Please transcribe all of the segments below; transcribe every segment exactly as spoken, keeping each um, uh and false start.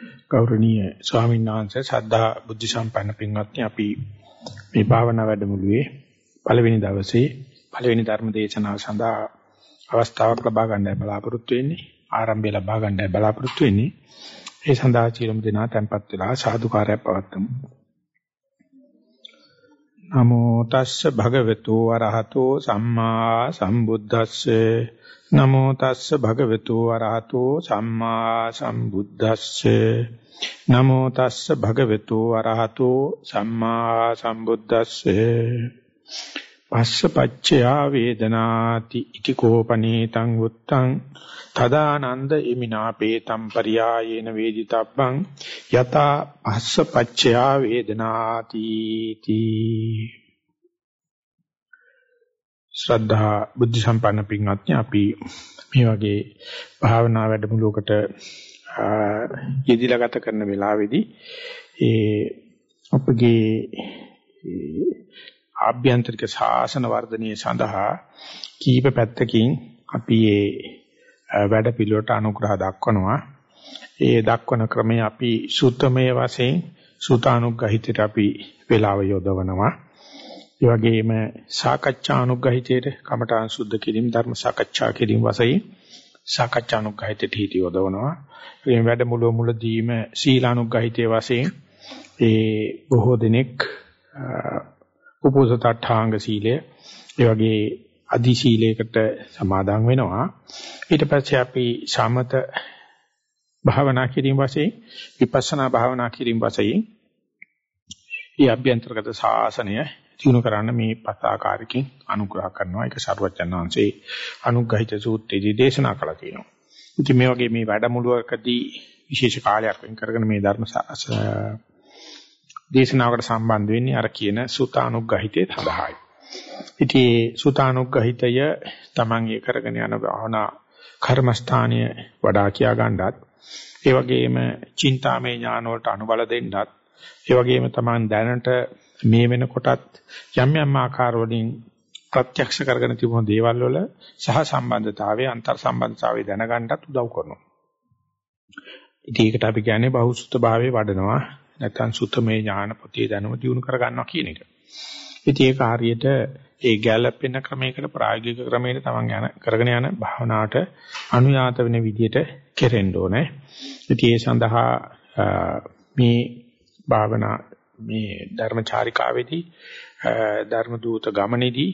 ගෞරවනීය ස්වාමීන් වහන්සේ සද්ධා බුද්ධ සම්පන්න පින්වත්නි අපි මේ භාවනා වැඩමුළුවේ පළවෙනි දවසේ පළවෙනි ධර්ම දේශනාව සඳහා අවස්ථාවක් ලබා ගන්නයි බලාපොරොත්තු වෙන්නේ ආරම්භය ලබා ගන්නයි බලාපොරොත්තු වෙන්නේ ඒ සඳහා චිරම දෙනා tempත් වෙලා සාදුකාරයක් පවත්වමු නමෝ තස්ස භගවතු වරහතෝ සම්මා සම්බුද්දස්සේ නමෝ තස්ස භගවතු වරහතෝ සම්මා සම්බුද්දස්සේ නමෝ තස්ස භගවතු වරහතෝ සම්මා සම්බුද්දස්සේ පස්සපච්චයා වේදනාති ඉති කෝපනීතං උත්තං තදානන්ද ඉමිනාපේතං පරියායේන වේදිතබ්බං යතා පස්සපච්චයා වේදනාති තී ශ්‍රද්ධා බුද්ධ සම්පන්න පින්වත්නි අපි මේ වගේ භාවනා වැඩමුළුවකට යෙදিলা ගත කරන වෙලාවේදී ඒ අපගේ ආභ්‍යන්තරික ශාසන වර්ධනය සඳහා කීප පැත්තකින් අපි මේ වැඩ පිළිවෙලට අනුග්‍රහ දක්වනවා. ඒ දක්වන ක්‍රමය අපි සුත්තමය වශයෙන් සුතානුග්‍රහිතයට අපි වේලාව යොදවනවා. ඒ වගේම සාකච්ඡානුග්‍රහිතයට කමඨාන් සුද්ධ කිරීම ධර්ම සාකච්ඡා කිරීම වශයෙන් සාකච්ඡානුග්‍රහිතයට හිත යොදවනවා. මේ වැඩමුළුව මුලදීම සීලානුග්‍රහිතයේ වශයෙන් ඒ බොහෝ දිනෙක උපෝසථාඨාංග සීලය ඒ වගේ අදි සීලයකට සමාදන් වෙනවා. ඊට පස්සේ අපි සමත භාවනා කිරීම වශයෙන් විපස්සනා භාවනා කිරීම වශයෙන් මේ අභ්‍යන්තරගත ශාසනය දිනු කරන්න මේ පස් ආකාරයකින් අනුග්‍රහ කරනවා. ඒක සරුවචන් වහන්සේ අනුග්‍රහිත සූත්‍රයේදී දේශනා කළා තියෙනවා. ඉතින් මේ වගේ මේ වැඩමුළුවකදී විශේෂ කාලයක් වෙන් කරගෙන මේ ධර්ම දේශනාවකට සම්බන්ධ වෙන්නේ අර කියන සුතානුග්‍රහිතේ සඳහායි. ඉතින් සුතානුග්‍රහිතය තමන් ඒ කරගෙන යන භාවනා කර්මස්ථානීය වඩා කියා ගන්නත් ඒ වගේම චින්තාමය ඥාන වලට අනුබල දෙන්නත් ඒ වගේම තමන් දැනට මේ වෙනකොටත් යම් යම් ආකාර වලින් ප්‍රත්‍යක්ෂ කරගෙන තිබුණු දේවල් වල සහ සම්බන්ධතාවයේ අන්තර් සම්බන්ධතාවයේ දැනගන්නත් උදව් කරනවා. ඉතින් ඒකට අපි කියන්නේ බහුසුත භාවයේ වඩනවා. නැත්නම් සුත්තමේ ඥාන පොතේ දැනුම දියුණු කර ගන්නවා කියන එක. ඉතින් ඒක හරියට ඒ ගැළපෙන ක්‍රමයකට ප්‍රායෝගික ක්‍රමයකට තමන් යන කරගෙන යන භාවනාවට අනුයාත වෙන විදිහට කෙරෙන්න ඕනේ. ඉතින් ඒ සඳහා මේ භාවනා මේ ධර්මචාරිකාවේදී ධර්ම දූත ගමනේදී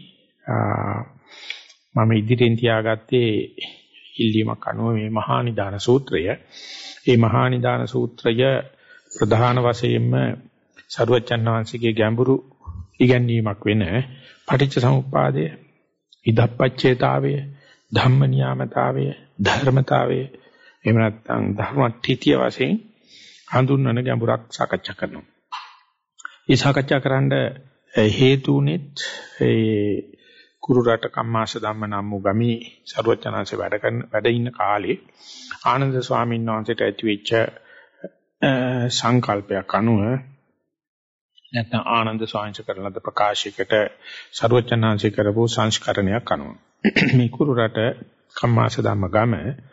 මම ඉදිරියෙන් තියාගත්තේ ඉල්ලීමක් අනුව මේ මහා නිදාන සූත්‍රය. මේ මහා නිදාන සූත්‍රය ප්‍රධාන වශයෙන්ම සරුවච්චන් වහන්සේගේ ගැඹුරු ඉගැන්වීමක් වෙන පටිච්ච සමුප්පාදය, ඉදප්පච්චේතාවය, ධම්ම නියාමතාවය, ධර්මතාවය එහෙම නැත්නම් ධර්මට්ඨිතිය වශයෙන් හඳුන්වන ගැඹුරක් සාකච්ඡා කරනවා. මේ සාකච්ඡා කරන්න හේතුුනේත් ඒ කුරු රට කම්මාස ධම්ම නම් වූ ගමේ සරුවච්චන්හන්සේ වැඩ කරන වැඩ ඉන්න කාලේ ආනන්ද ස්වාමීන් වහන්සේට ඇතිවෙච්ච සංකල්පයක් අනුව නැත්නම් ආනන්ද ස්වාමීන් කරන ලද ප්‍රකාශයකට සරුවචනාංශී කරපු සංස්කරණයක් අනුව මේ කුරු රට කම්මාස ධම්ම ගම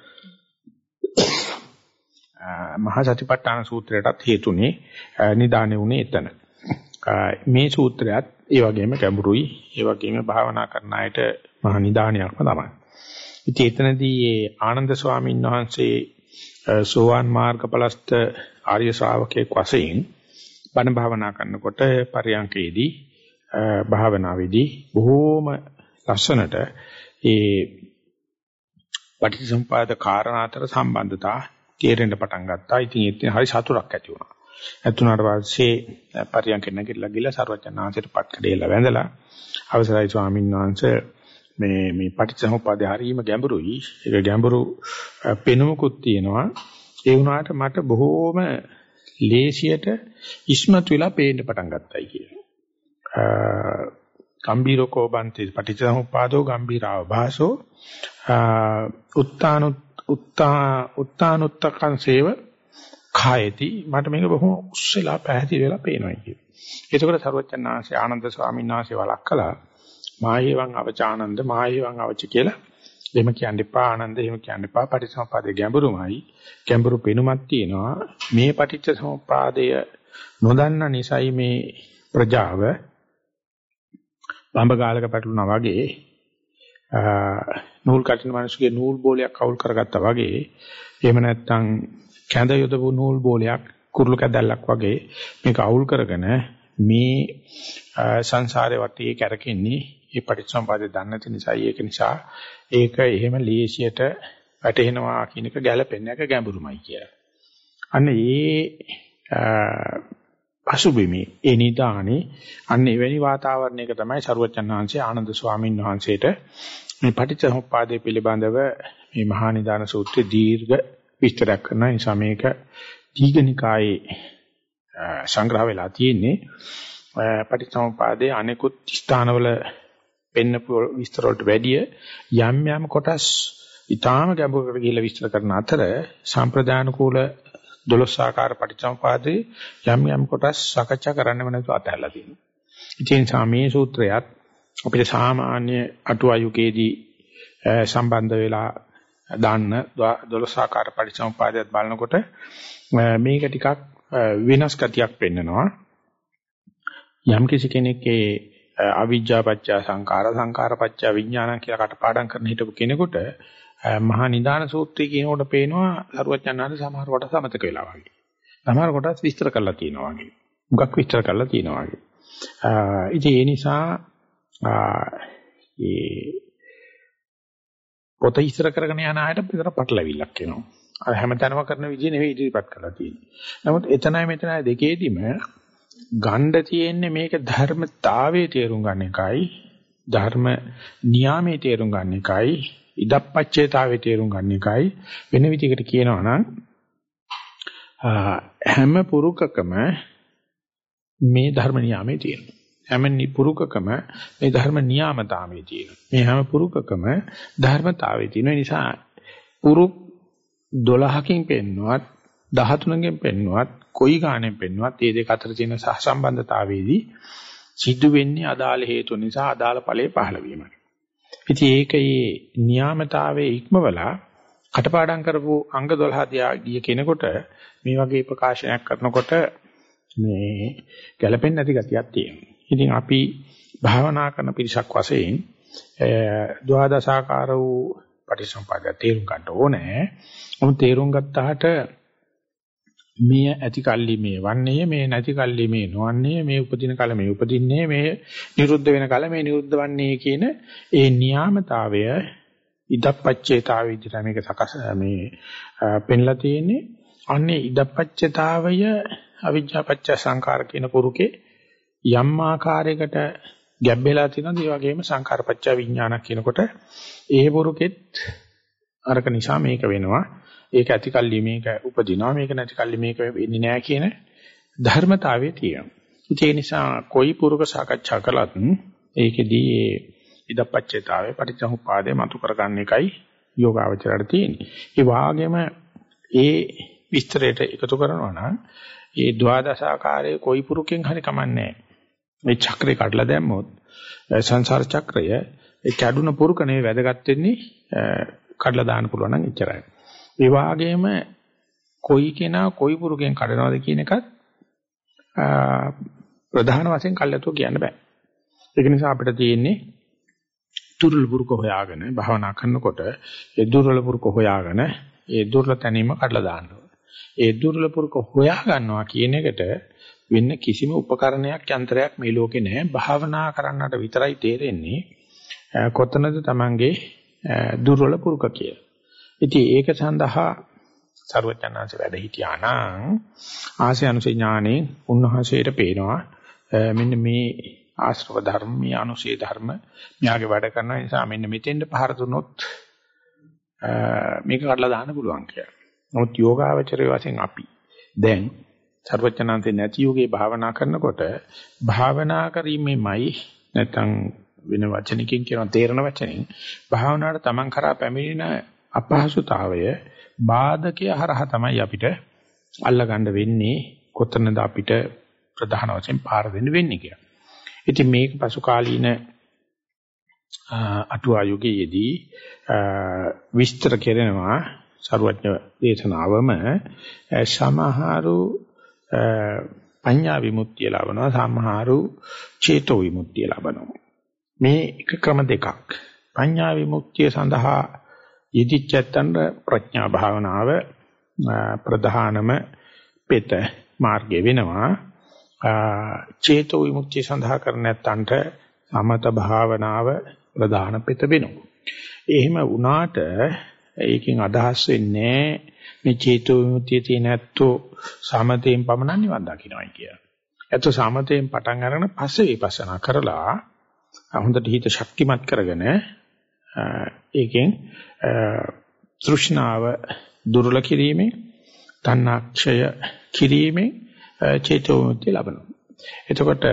මහා සතිපට්ඨාන සූත්‍රයටත් හේතුනේ නිදානේ උනේ එතන. මේ සූත්‍රයත් ඒ වගේම ගැඹුරුයි ඒ වගේම භාවනා කරන අයට මහා නිදානයක්ම තමයි. ඉතින් එතනදී ආනන්ද ස්වාමීන් වහන්සේ සෝවාන් මාර්ගඵලස්ත ආර්ය ශ්‍රාවකයෙක් වශයෙන් බණ භාවනා කරනකොට පරියන්කේදී භාවනාවේදී බොහෝම ලස්සනට ඒ පටිච්චසමුපාද කාරණා අතර සම්බන්ධතා තේරෙන්න පටන් ගත්තා. ඉතින් ඒත් හරි සතුටක් ඇති වුණා. ඇතුණාට පස්සේ පරියන්කේ නැගිටලා ගිහලා සර්වඥාන්සේට පත් කඩේලා වැඳලා අවසරයි ස්වාමීන් වහන්සේ මේ මේ පටිච්චසමුප්පාදේ හරීම ගැඹුරුයි. ඒක ගැඹුරු පෙනුමකුත් තියෙනවා. ඒ වුණාට මට බොහෝම ලේසියට ඉස්මතු වෙලා පේන්න පටන් ගත්තයි කියලා. ගම්බීරකෝ බන්ති පටිච්චසමුප්පාදෝ ගම්බීරාව භාසෝ උත්තානු උත්තා උත්තානුත්තකං සේව කායති මට මේක බොහොම උස්සලා පැහැදිලි වෙලා පේනවා කියලා. ඒකවල සරුවචනාංශේ ආනන්ද ස්වාමීන් වහන්සේ වළක්කලා මායේවං අවචානන්ද මායේවං අවච කියලා එහෙම කියන්න එපා ආනන්ද එහෙම කියන්න එපා පටිච්චසමුප්පාදේ ගැඹුරුමයි ගැඹුරු පෙනුමක් තියෙනවා මේ පටිච්චසමුප්පාදය නොදන්න නිසායි මේ ප්‍රජාව බඹ ගාලක පැටලුණා වගේ නූල් කටින මිනිස්සුගේ නූල් බෝලයක් අවුල් කරගත්තා වගේ එහෙම නැත්නම් කැඳ යොදපු නූල් බෝලයක් කුරුළු කැදල්ලක් වගේ මේක අවුල් කරගෙන මේ සංසාරේ වටේ කැරකෙන්නේ මේ පටිච්චසමුප්පාදේ දන්නේ නැති නිසා ඒක නිසා ඒක එහෙම ලේසියට වැටෙනවා කියන එක ගැළපෙන්නේ නැක ගැඹුරුමයි කියලා. අන්න ඒ පසුබිමේ ඒ නිදානේ අන්න එවැනි වාතාවරණයක තමයි සරුවචන් වහන්සේ ආනන්ද ස්වාමීන් වහන්සේට මේ පටිච්චසමුප්පාදයේ පිළිබඳව මේ මහා නිදාන සූත්‍රයේ දීර්ඝ විස්තරයක් කරන නිසා මේක දීඝනිකායේ සංග්‍රහ වෙලා තියෙන්නේ පටිච්චසමුප්පාදයේ අනෙකුත් ස්ථානවල වෙන්න විස්තර වලට වැඩිය යම් යම් කොටස් ඊටාම ගැඹුරට ගිහිල්ලා විස්තර කරන අතර සම්ප්‍රදාන කූල දොළොස් ආකාර පටිච්චසමුපාදේ යම් යම් කොටස් සාකච්ඡා කරන්නම නැතුව අතහැරලා තියෙනවා. ඒ නිසා මේ සූත්‍රයත් අපිට සාමාන්‍ය අටුවායුකේදී සම්බන්ධ වෙලා දාන්න දොළොස් ආකාර පටිච්චසමුපාදයක් බලනකොට මේක ටිකක් වෙනස් ගතියක් පෙන්නනවා. යම් කිසි කෙනෙක්ගේ අවිජ්ජා පත්‍ය සංඛාර සංඛාර පත්‍ය විඥාන කියලා කටපාඩම් කරන හිටපු කෙනෙකුට මහා නිදාන සූත්‍රය කියනකොට පේනවා සරුවචනාංශ සමහර කොටස් අමතක වෙලා වගේ. සමහර කොටස් විස්තර කරලා තියෙනවා වගේ. මුගක් විස්තර කරලා තියෙනවා වගේ. ඉතින් ඒ නිසා ඒ පොත ඉස්තර කරගෙන යන ආයත විතර පටලවිල්ලක් එනවා. අර හැමතැනම කරන විදිහ නෙවෙයි ඉදිරිපත් කරලා තියෙන්නේ. නමුත් එතනයි මෙතනයි දෙකේදීම ගණ්ඩ තියෙන්නේ මේක ධර්මතාවයේ තේරුම් ගන්න එකයි ධර්ම නියාමයේ තේරුම් ගන්න එකයි ඉදප්පච්චේතාවේ තේරුම් ගන්න එකයි වෙන විදිහකට කියනවා නම් හැම පුරුකකම මේ ධර්ම නියාමයේ තියෙනවා හැම පුරුකකම මේ ධර්ම නියාමතාවයේ තියෙනවා මේ හැම පුරුකකම ධර්මතාවයේ තියෙන නිසා පුරුක් දොළහකින් පෙන්වුවත් දහතුනකින් පෙන්වුවත් කොයි ගානෙන් පෙන්වුවත් මේ දෙක අතර තියෙන සහසම්බන්ධතාවයේදී සිද්ධ වෙන්නේ අදාළ හේතු නිසා අදාළ ඵලයේ පහළ වීමයි. ඉතින් ඒකේ නියාමතාවයේ ඉක්මවලා කටපාඩම් කරපු අංග දොළහ දිහා ගිය කෙනෙකුට මේ වගේ ප්‍රකාශනයක් කරනකොට මේ ගැළපෙන්නේ නැති ගතියක් තියෙනවා. ඉතින් අපි භාවනා කරන පිරිසක් වශයෙන් ද්වාදශාකාර වූ පටිසම්පාදය තේරුම් ගන්න ඕනේ. මොකද තේරුම් ගත්තාට මේ ඇති කල්ලි මේ වන්නේ මේ නැති කල්ලි මේ නොවන්නේ මේ උපදින කල මේ උපදින්නේ මේ නිරුද්ධ වෙන කල මේ නිරුද්ධ වන්නේ කියන ඒ නියාමතාවය ඉදප්පච්චේතාවය විදිහට මේක සකස් මේ පෙන්ලා තියෙන්නේ අන්නේ ඉදප්පච්චේතාවය අවිජ්ජාපච්ච සංඛාර කියන පුරුකේ යම් ආකාරයකට ගැබ්බෙලා තියෙනවා ඒ වගේම සංඛාරපච්ච විඥාන කියනකොට ඒ පුරුකෙත් අරක නිසා මේක වෙනවා ඒක ඇති කල්ලි මේක උපදිනවා මේක නැති කල්ලි මේක වෙන්නේ නැහැ කියන ධර්මතාවය තියෙනවා. ඒ නිසා කොයි පුරුක සාකච්ඡා කළත් ඒකෙදී ඒ ඉදප්පච්චේතාවේ පටිච්චසමුප්පාදේ මතු කරගන්න එකයි යෝගාවචරයට තියෙන්නේ. ඒ වාගේම ඒ විස්තරයට එකතු කරනවා නම් ඒ ද්වාදශාකාරයේ කොයි පුරුකෙන් හරි කමන්නේ මේ චක්‍රේ කඩලා දැම්මොත් සංසාර චක්‍රය ඒ කැඩුන පුරුක නෙවෙයි වැදගත් වෙන්නේ කඩලා දාන්න පුළුවන් නම් එච්චරයි. ඒ වගේම කොයි කෙනා කොයි පුරුකෙන් කඩනවද කියන එකත් ප්‍රධාන වශයෙන් කල්යතෝ කියන්න බෑ. ඒක නිසා අපිට තියෙන්නේ දුර්වල පුරුක හොයාගෙන භාවනා කරනකොට ඒ දුර්වල පුරුක හොයාගෙන ඒ දුර්වල තැනීම කඩලා දාන්න ඕනේ. ඒ දුර්වල පුරුක හොයා ගන්නවා කියන එකට වෙන කිසිම උපකරණයක් යන්ත්‍රයක් මේ ලෝකේ නැහැ. භාවනා කරන්නට විතරයි තේරෙන්නේ කොතනද Tamange දුර්වල පුරුක කියලා. ඉතින් ඒක සඳහා සර්වඥාන්සේ වැඩ හිටියා නම් ආසේ අනුසේ ඥානේ උන්වහන්සේට පේනවා මෙන්න මේ ආශ්‍රව ධර්ම මේ අනුසේ ධර්ම මෙයාගේ වැඩ කරන නිසා මෙන්න මෙතෙන්ද පහර දුන්නොත් මේක කඩලා දාන්න පුළුවන් කියලා. නමුත් යෝගාවචරයේ වශයෙන් අපි දැන් සර්වඥාන්සේ නැති යෝගේ භාවනා කරනකොට භාවනා කිරීමෙමයි නැත්නම් වෙන වචනකින් කියන තේරන වචනෙන් භාවනාවට Taman කරා පැමිණෙන අපහසුතාවය බාධකය හරහා තමයි අපිට අල්ලගන්න වෙන්නේ කොතනද අපිට ප්‍රධාන වශයෙන් පාර දෙන්න වෙන්නේ කියලා. ඉතින් මේක පසු කාලීන අටුවා යුගයේදී විස්තර කෙරෙනවා සර්වඥ දේශනාවම සමහරු පඤ්ඤා විමුක්තිය ලබනවා සමහරු චේතෝ විමුක්තිය ලබනවා. මේ එක ක්‍රම දෙකක්. පඤ්ඤා විමුක්තිය සඳහා යෙදිච්චත්තන් ප්‍රඥා භාවනාව ප්‍රධානම පෙත මාර්ගය වෙනවා. චේතෝ විමුක්තිය සඳහා කර නැත්තන්ට සමත භාවනාව ප්‍රධාන පෙත වෙනවා. එහෙම වුණාට ඒකෙන් අදහස් වෙන්නේ මේ චේතෝ විමුක්තිය තියෙන ඇත්තෝ සමතයෙන් පමණක් නිවන් දකින්නයි කියලා. ඇත්තෝ සමතයෙන් පටන් අරගෙන පස්සේ විපස්සනා කරලා හොඳට හිත ශක්තිමත් කරගෙන ඒකෙන් තෘෂ්ණාව දුර්වල කිරීමෙන් තණ්හාක්ෂය කිරීමෙන් චේතෝ විමුක්තිය ලබනවා. එතකොට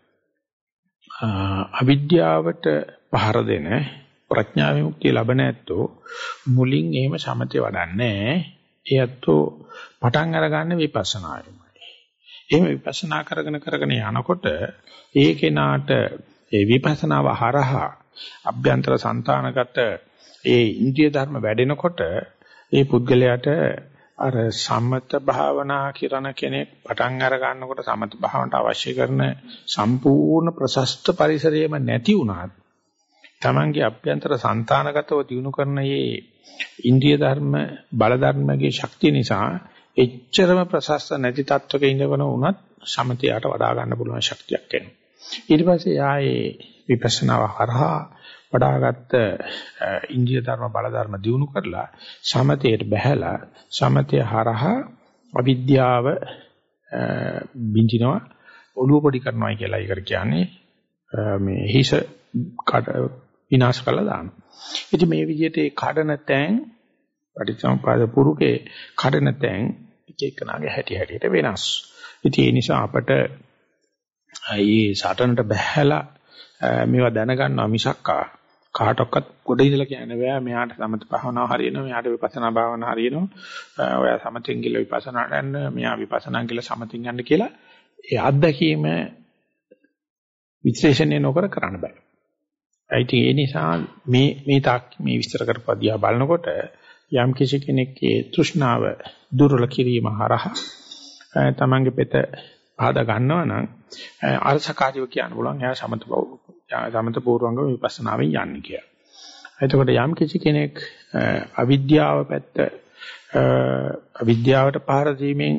අවිද්‍යාවට පහර දෙන ප්‍රඥා විමුක්තිය ලබන ඇත්තෝ මුලින් එහෙම සමතේ වඩන්නේ. ඒ ඇත්තෝ පටන් අරගන්න විපස්සනායමයි. එහෙම විපස්සනා කරගෙන කරගෙන යනකොට ඒ කෙනාට ඒ විපස්සනාව හරහා අභ්‍යන්තර సంతానගත ඒ ඉන්ද්‍රිය ධර්ම වැඩෙනකොට ඒ පුද්ගලයාට අර සමත භාවනා කරන කෙනෙක් පටන් අර ගන්නකොට සමත භාවනට අවශ්‍ය කරන සම්පූර්ණ ප්‍රශස්ත පරිසරයම නැති වුණත් තමන්ගේ අභ්‍යන්තර సంతానගතව දිනු කරන මේ ඉන්ද්‍රිය ධර්ම බල ධර්මගේ ශක්තිය නිසා එච්චරම ප්‍රශස්ත නැති තත්වක ඉඳගෙන වුණත් සමතයට වඩා ගන්න පුළුවන් ශක්තියක් එනවා. ඊට පස්සේ ආයේ විපස්සනාව හරහා වඩාගත් ඉන්ද්‍රිය ධර්ම බල ධර්ම දිනු කරලා සමතයට බහැලා සමතය හරහා අවිද්‍යාව බින්දිනවා ඔළුව පොඩි කරනවා කියලා ඒකට කියන්නේ මේ හිස විනාශ කළා දානවා. ඉතින් මේ විදිහට ඒ කඩන තැන් පටිච්චසමුප්පාද පුරුකේ කඩන තැන් එක එකනාගේ හැටි හැටියට වෙනස්. ඉතින් ඒ නිසා අපට මේ සටනට බහැලා මේවා දැනගන්නවා මිසක්කා කාටවත් ගොඩ ඉඳලා කියන්න බෑ මෙයාට සමත භාවනාව හරියනවා මෙයාට විපස්සනා භාවනාව හරියනවා ඔයා සමතෙන් ගිහලා විපස්සනාට යන්න මෙයා විපස්සනා ගිහලා සමතෙන් යන්න කියලා ඒ අත්දැකීම විශ්ලේෂණය නොකර කරන්න බෑ. ඒ නිසා මේ මේ තාක් මේ විස්තර කරපදියා බලනකොට යම් කිසි කෙනෙක්ගේ තෘෂ්ණාව දුර්වල කිරීම හරහා තමන්ගේ පෙත ආදා ගන්නවා නම් අරසකාරීව කියන්න පුළුවන් එයා සමත සමත පූර්වංගම විපස්සනාවෙන් යන්නේ කියලා. එතකොට යම් කිසි කෙනෙක් අවිද්‍යාව පැත්ත අවිද්‍යාවට පහර දීමෙන්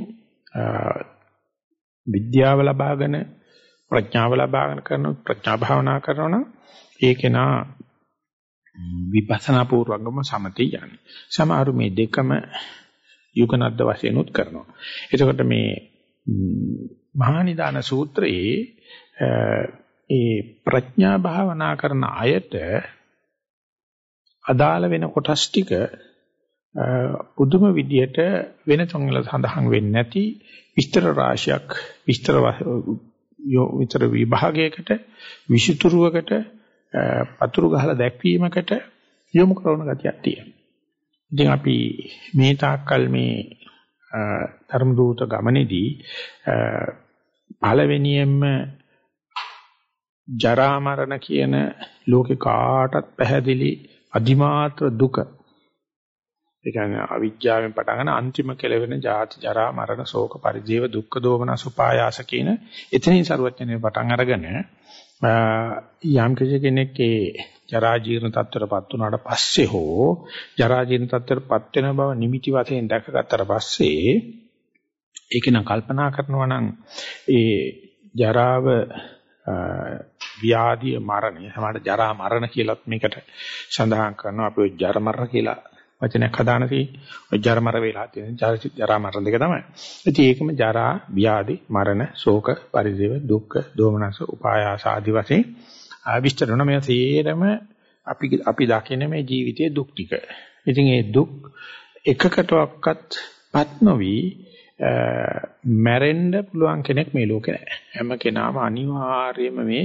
විද්‍යාව ලබාගෙන ප්‍රඥාව ලබාගෙන කරන ප්‍රඥා භාවනා කරනවා නම් ඒකේනා විපස්සනා පූර්වංගම සමතේ යන්නේ. සමහරු මේ දෙකම යුගනද්ද වශයෙන් උත් කරනවා. එතකොට මේ මහා නිදාන සූත්‍රයේ ඒ ප්‍රඥා භාවනා කරන අයට අදාළ වෙන කොටස් ටික පුදුම විදියට වෙන තොන්වල සඳහන් වෙන්නේ නැති විස්තර රාශියක් විස්තර විතර විභාගයකට විෂිතුරුවකට පතුරු ගහලා දැක්වීමකට යොමු කරන ගතියක් තියෙනවා. ඉතින් අපි මේ තාක්කල් මේ ධර්ම දූත ගමනේදී පළවෙනියෙන්ම ජරා මරණ කියන ලෝකේ කාටත් පැහැදිලි අදිමාත්‍ර දුක. ඒ කියන්නේ අවිද්‍යාවෙන් පටන් ගන්න අන්තිම කෙලවෙන ජාති ජරා මරණ ශෝක පරිදේව දුක්ඛ දෝමනස් උපායාස කියන එතනින් සරුවචනේ පටන් අරගෙන යම් කෙනෙක් ඒ ජරා ජීර්ණ තත්ත්වයටපත් වුණාට පස්සේ හෝ ජරා ජීර්ණ තත්ත්වයටපත් වෙන බව නිමිති වශයෙන් දැකගත්තට පස්සේ ඒක නම් කල්පනා කරනවා නම් ඒ ජරාව ව්‍යාධිය මරණය සමහරට ජරා මරණ කියලාත් මේකට සඳහන් කරනවා අපි ඔය ජර මරණ කියලා වචනයක් හදාන තියෙන්නේ ඔය ජර මර වේලා තියෙන ජරා මරණ දෙක තමයි. ඉතින් ඒකම ජරා ව්‍යාධි මරණ ශෝක පරිදේව දුක්ඛ දෝමනස උපායාස ආදි වශයෙන් විස්තර කරන මේ තේරම අපි අපි දකින්නේ මේ ජීවිතයේ දුක් ටික. ඉතින් ඒ දුක් එකකටවත් පත් නොවි මැරෙන්න පුළුවන් කෙනෙක් මේ ලෝකේ නැහැ. හැම කෙනාම අනිවාර්යයෙන්ම මේ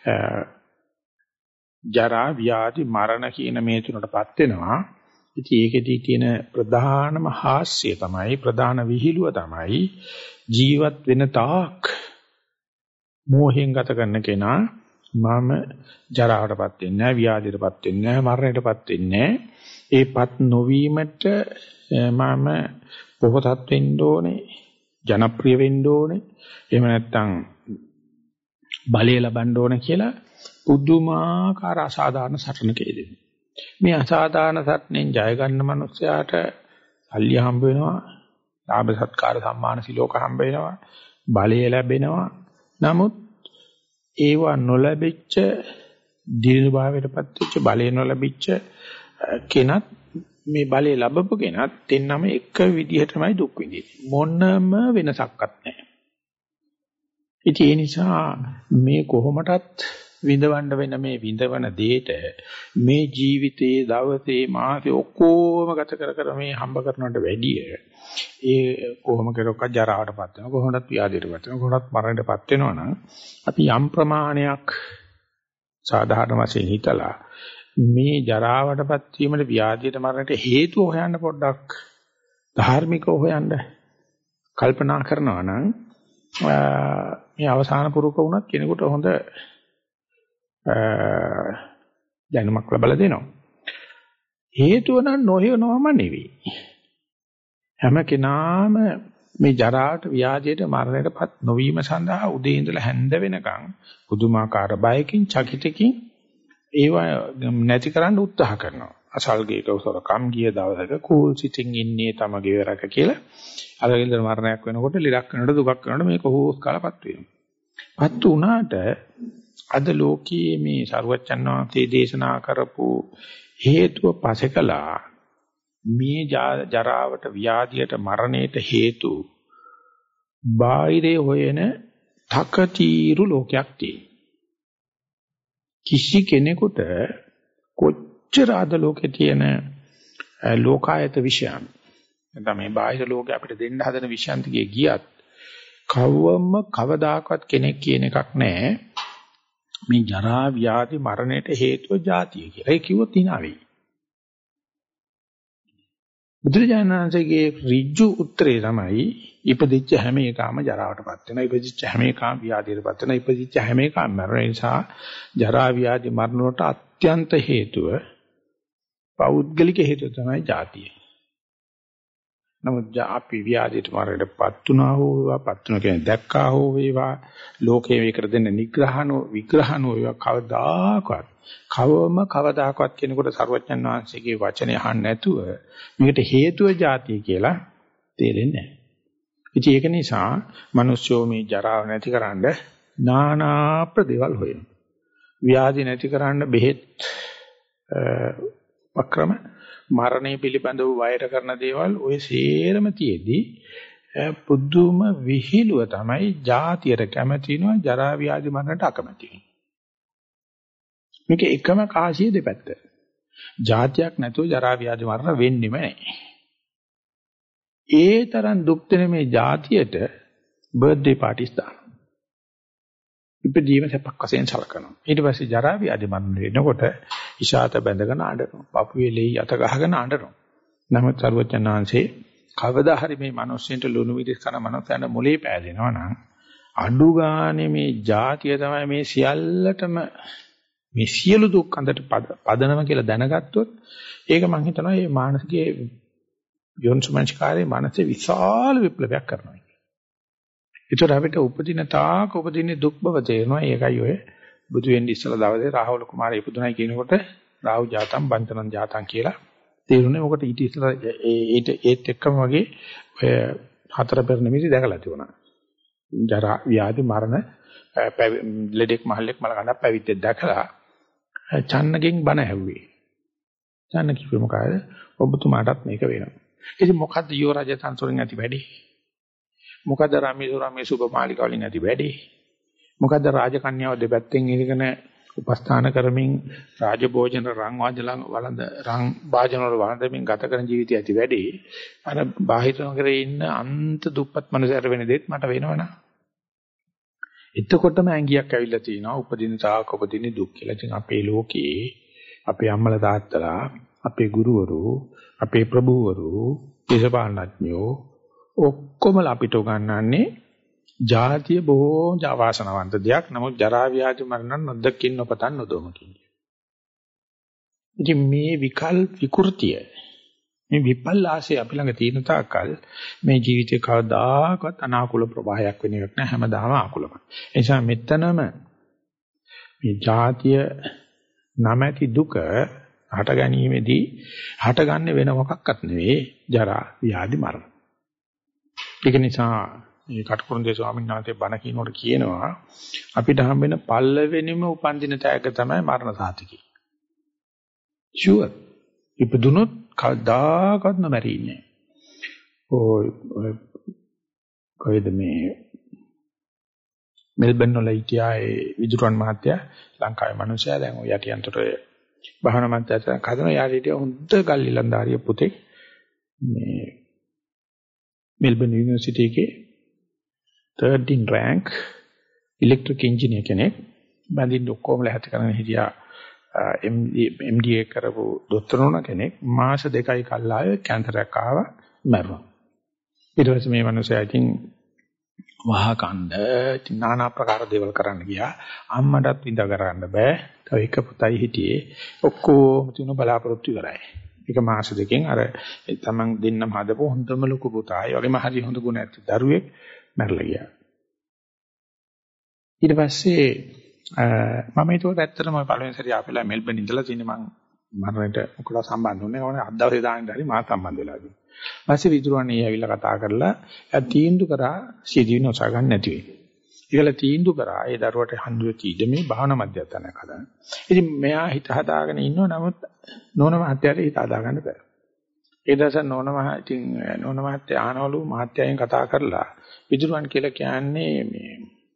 ජරා ව්‍යාධි මරණ කියන මේ තුනටපත් වෙනවා. ඉතින් ඒකෙදී තියෙන ප්‍රධානම හාස්‍යය තමයි ප්‍රධාන විහිළුව තමයි ජීවත් වෙන තාක් මෝහයෙන් ගත කරන කෙනා මම ජරාවටපත් වෙන්නේ නැහැ, ව්‍යාධියටපත් වෙන්නේ නැහැ, මරණයටපත් වෙන්නේ නැහැ. ඒපත් නොවීමට මම පොහොසත් වෙන්න ඕනේ, ජනප්‍රිය වෙන්න ඕනේ. එහෙම නැත්නම් බලය ලබන්න ඕනේ කියලා පුදුමාකාර අසාධාරණ සටනක යෙදෙනවා. මේ අසාධාරණ සටනෙන් ජය ගන්න මනුස්සයාට සල්ලි හම්බ වෙනවා, ලාභ සත්කාර සම්මාන සිලෝක හම්බ වෙනවා, බලය ලැබෙනවා. නමුත් ඒව නොලැබිච්ච දිනු භාවයටපත් වෙච්ච බලය නොලැබිච්ච කෙනත් මේ බලය ලැබපු කෙනත් දෙන්නම එක විදිහටමයි දුක් විඳින්නේ. මොනම වෙනසක්වත් නැහැ. ඉතින් ඒ නිසා මේ කොහොමටත් විඳවන්න වෙන මේ විඳවන දෙයට මේ ජීවිතයේ දවසේ මාසේ ඔක්කොම ගත කර කර මේ හම්බ කරනවට වැඩිය ඒ කොහොම කරොක්ක ජරාවටපත් වෙනවා, කොහොමවත් ව්‍යාධියටපත් වෙනවා, කොහොමවත් මරණයටපත් වෙනවා නම් අපි යම් ප්‍රමාණයක් සාධාරණ වශයෙන් හිතලා මේ ජරාවටපත් වීමට ව්‍යාධියට මරණයට හේතුව හොයන්න පොඩ්ඩක් ධාර්මිකව හොයන්න කල්පනා කරනවා නම් මේ අවසාන පුරුක වුණත් කෙනෙකුට හොඳ දැනුමක් ලැබලා දෙනවා. හේතුව නම් නොහෙනවම නෙවෙයි. හැම කෙනාම මේ ජරාවට ව්‍යාධියට මරණයටපත් නොවීම සඳහා උදේ ඉඳලා හැන්ද වෙනකන් පුදුමාකාර බයකින් චකිතකින් ඒව නැති කරන්න උත්සාහ කරනවා. අසල්ගේක උසරකම් ගිය දවසක කූල් සිටින් ඉන්නේ තමගේ වෙරක කියලා අරගෙන මරණයක් වෙනකොට ලෙඩක් වෙනකොට දුකක් වෙනකොට මේක හොස් කාලපත් වෙනවා. පත් උනාට අද ලෝකයේ මේ සරුවච්චන් වහන්සේ දේශනා කරපු හේතුව පසෙකලා මේ ජරාවට ව්‍යාධියට මරණයට හේතු බාහිරේ හොයන තකතිරු ලෝකයක් තියෙනවා. කිසි කෙනෙකුට කොච්චර අද ලෝකේ තියෙන ලෝකායත විෂයන් නැත්නම් මේ බාහිර ලෝකේ අපිට දෙන්න හදන විෂයන් දිගේ ගියත් කවවම කවදාකවත් කෙනෙක් කියන එකක් නැහැ මේ ජරා ව්‍යාධි මරණයට හේතුව ජාතිය කියලා. ඒ කිව්වොත් hina වෙයි. බුදුරජාණන් වහන්සේගේ ඍජු උත්තරේ තමයි ඉපදිච්ච හැම එකම ජරාවටපත් වෙනවා, ඉපදිච්ච හැම එකම ව්‍යාධියටපත් වෙනවා, ඉපදිච්ච හැම එකම මරණ නිසා ජරා ව්‍යාධි මරණ වලට අත්‍යන්ත හේතුව පෞද්ගලික හේතුව තමයි ජාතිය. නමුත් අපි ව්‍යාධියට මරණයටපත් වුණා හෝ වේවා, පත් වුණා කියන්නේ දැක්කා හෝ වේවා, ලෝකයේ මේකට දෙන්න නිග්‍රහනෝ විග්‍රහනෝ වේවා කවදාකවත් කවම කවදාකවත් කෙනෙකුට සර්වඥන් වහන්සේගේ වචනය අහන්න නැතුව මේකට හේතුව ජාතිය කියලා තේරෙන්නේ නැහැ. ඉතින් ඒක නිසා මිනිස්සු මේ ජරාව නැතිකරන්න নানা ප්‍රදේවල් හොයනවා. ව්‍යාධි නැතිකරන්න බෙහෙත් වක්‍රම මරණය පිළිබඳව වෛර කරන දේවල් ඔය සේරම තියේදී පුදුම විහිළුව තමයි ජාතියට කැමති වෙනවා, ජරා ව්‍යාධි මරණයට අකමැති වෙනවා. මේක එකම කාසිය දෙපැත්ත. ජාතියක් නැතුව ජරා ව්‍යාධි මරණ වෙන්නෙම නැහැ. ඒ තරම් දුක් දෙන මේ ජාතියට බර්ත්ඩේ පාටිස් දානවා. ඉපදීම සපක් වශයෙන් සලකනවා. ඊට පස්සේ ජරා ව්‍යාධි මරණ වෙනකොට ඉෂාත බැඳගෙන අඬනවා. පපුවේ ලෙයි අත ගහගෙන අඬනවා. නමුත් සර්වඥාන්සේ කවදා හරි මේ මිනිස්සුන්ට ලුණු විදිස් කරන මිනිස්සුන්ට මොලේ පෑදෙනවා නම් අඬු ගානේ මේ ජාතිය තමයි මේ සියල්ලටම මේ සියලු දුක් අඳට පදනම කියලා දැනගත්තොත් ඒක මම හිතනවා මේ මානසිකයේ යොන්සමංස්කාරයේ මානසික විශාල විප්ලවයක් කරනවා. ඒතර අපිට උපදින තාක උපදින දුක් බව තේරෙනවා. ඒකයි ඔය බුදු වෙන්න ඉස්සලා දවසේ රාහුල කුමාරය ඉපදුණයි කියනකොට රාහු ජාතම් බන්තනන් ජාතම් කියලා තේරුනේ. මොකට ඊට ඉස්සලා ඒත් ඒත් එක්කම වගේ ඔය හතර පෙර නිමිති දැකලා තිබුණා. ජරා ව්‍යාධි මරණ ලෙඩෙක් මහල්ලෙක් මල කඳක් පැවිද්දෙක් දැකලා චන්නගෙන් බණ ඇහුවේ. චන්න කිව්වේ මොකද? ඔබතුමාටත් මේක වෙනවා. ඉතින් මොකද්ද යෝ රජ තන්සොරින් ඇති වැඩි? මොකද්ද රාමේසු රාමේසු උපමාලික වලින් ඇති වැඩි? මොකද්ද රාජකන්‍යාව දෙපැත්තෙන් ඉඳගෙන උපස්ථාන කරමින් රාජභෝජන රන් වාජලන් වළඳ රන් වාජන වල වළඳමින් ගත කරන ජීවිතය ඇති වැඩි? අර බාහිර නගරේ ඉන්න අන්ත දුප්පත් මනුස්සයර වෙන දෙත් මට වෙනවනම් එතකොටම ඇඟියක් ඇවිල්ලා තිනවා උපදින තාක උපදින දුක් කියලා. ඉතින් අපේ ලෝකේ අපේ අම්මලා තාත්තලා, අපේ ගුරුවරු, අපේ ප්‍රභූවරු, දේශපාලනඥයෝ ඔක්කොම අපිට උගන්වන්නේ ජාතිය බොහෝ ජාවාසනවන්ත දෙයක්. නමුත් ජරා ව්‍යාධි මරණ නොදකින් නොපතන් නොදොමකින්. ඉතින් මේ විකල් විකෘතිය මේ විපල්ලාසය අපි ළඟ තියෙන තාක්කල් මේ ජීවිතේ කවදාකවත් අනාකූල ප්‍රවාහයක් වෙන එකක් නෑ. හැමදාම ආකූලමයි. ඒ නිසා මෙතනම මේ ජාතිය නැමැති දුක හට ගැනීමේදී හටගන්නේ වෙන මොකක්වත් නෙවෙයි ජරා ව්‍යාධි මරණ. ඒක නිසා මේ කටුකුරුන්දේ ස්වාමීන් වහන්සේ බණ කියනකොට කියනවා අපිට හම්බ වෙන පල්ලවෙනිම උපන්දින තෑග්ග තමයි මරණ සාතිකය. ෂුවර්. ඉපදුනොත් කවදාකවත් නොමැරි ඉන්නේ. ඔය කොහෙද මේ මෙල්බන් වල හිටියා ඒ විදුරන් මහත්තයා ලංකාවේ මිනිසයා දැන් ඔය යටියන්තර භාවනා මන්ත්‍රයෙන් කදන යාරිටිය හොඳ ගල් ඉලන්දාරිය පුතේ මේ මෙල්බන් යුනිවර්සිටි එකේ thirteenth rank electric engineer කෙනෙක් බඳින්න ඔක්කොම ලැහැත් කරගෙන හිටියා M D A කරපු දොස්තරුණ කෙනෙක් මාස දෙකයි කල්ලාය කැන්සර් එකක් ආවා මැරුණා ඊට පස්සේ මේ මිනිස්සයා ඉතින් වහ කණ්ඩ ඉතින් নানা ආකාර දේවල් කරන්න ගියා අම්මටත් විඳ කරන්න බෑ තව එක පුතයි හිටියේ ඔක්කොම තුන බලාපොරොත්තු ඉවරයි එක මාස දෙකෙන් අර තමන් දෙන්නම හදපු හොඳම ලොකු පුතා ඒ වගේම හරි හොඳ ගුණ ඇති දරුවෙක් මැරලා ගියා ඊට පස්සේ මම ඒකට ඇත්තටම පළවෙනි සැරේ ආපෙලා මෙල්බන් ඉඳලා තියෙන මම මරණයට මොකද සම්බන්ධ වුණේ කවනේ අත් දවසේ දාන්න හරි මා සම්බන්ධ වෙලා තියෙනවා. ඊපස්සේ විදුරන්නේ ඇවිල්ලා කතා කරලා එයා තීන්දුව කරා සියදිවි නොසා ගන්න නැති වෙයි. ඒකල තීන්දුව කරා ඒ දරුවට හන්දුවේ තීද මේ භාවනා මධ්‍යස්ථානයක් හදන්න. ඉතින් මෙයා හිත හදාගෙන ඉන්නව නමුත් නෝන මහත්තයාට හිත හදාගන්න බැහැ. ඒ දවස් නෝන මහ ඉතින් නෝන මහත්තයා ආනවලු මහත්තයාගෙන් කතා කරලා විදුරන් කියලා කියන්නේ මේ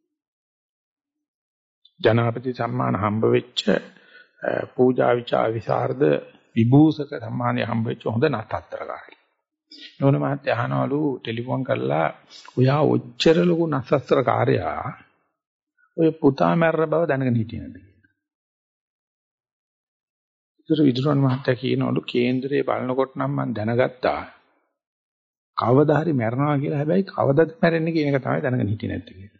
ජනාපති සම්මාන හම්බ වෙච්ච පූජා විචා විසරද විභූෂක සම්මානය හම්බ වෙච්ච හොඳ නත්තත්තරකාරයි. නෝන මහත්තයා අහනවලු ටෙලිෆෝන් කරලා ඔයා ඔච්චර ලොකු නත්තත්තරකාරයා ඔය පුතා මැරර බව දැනගෙන හිටියේ නැද්ද කියලා. ඒතර විදුරන් මහත්තයා කියනවලු කේන්දරේ බලනකොට නම් මම දැනගත්තා කවදා හරි මැරනවා කියලා. හැබැයි කවදද මැරෙන්නේ කියන එක තමයි දැනගෙන හිටියේ නැත්තේ කියලා.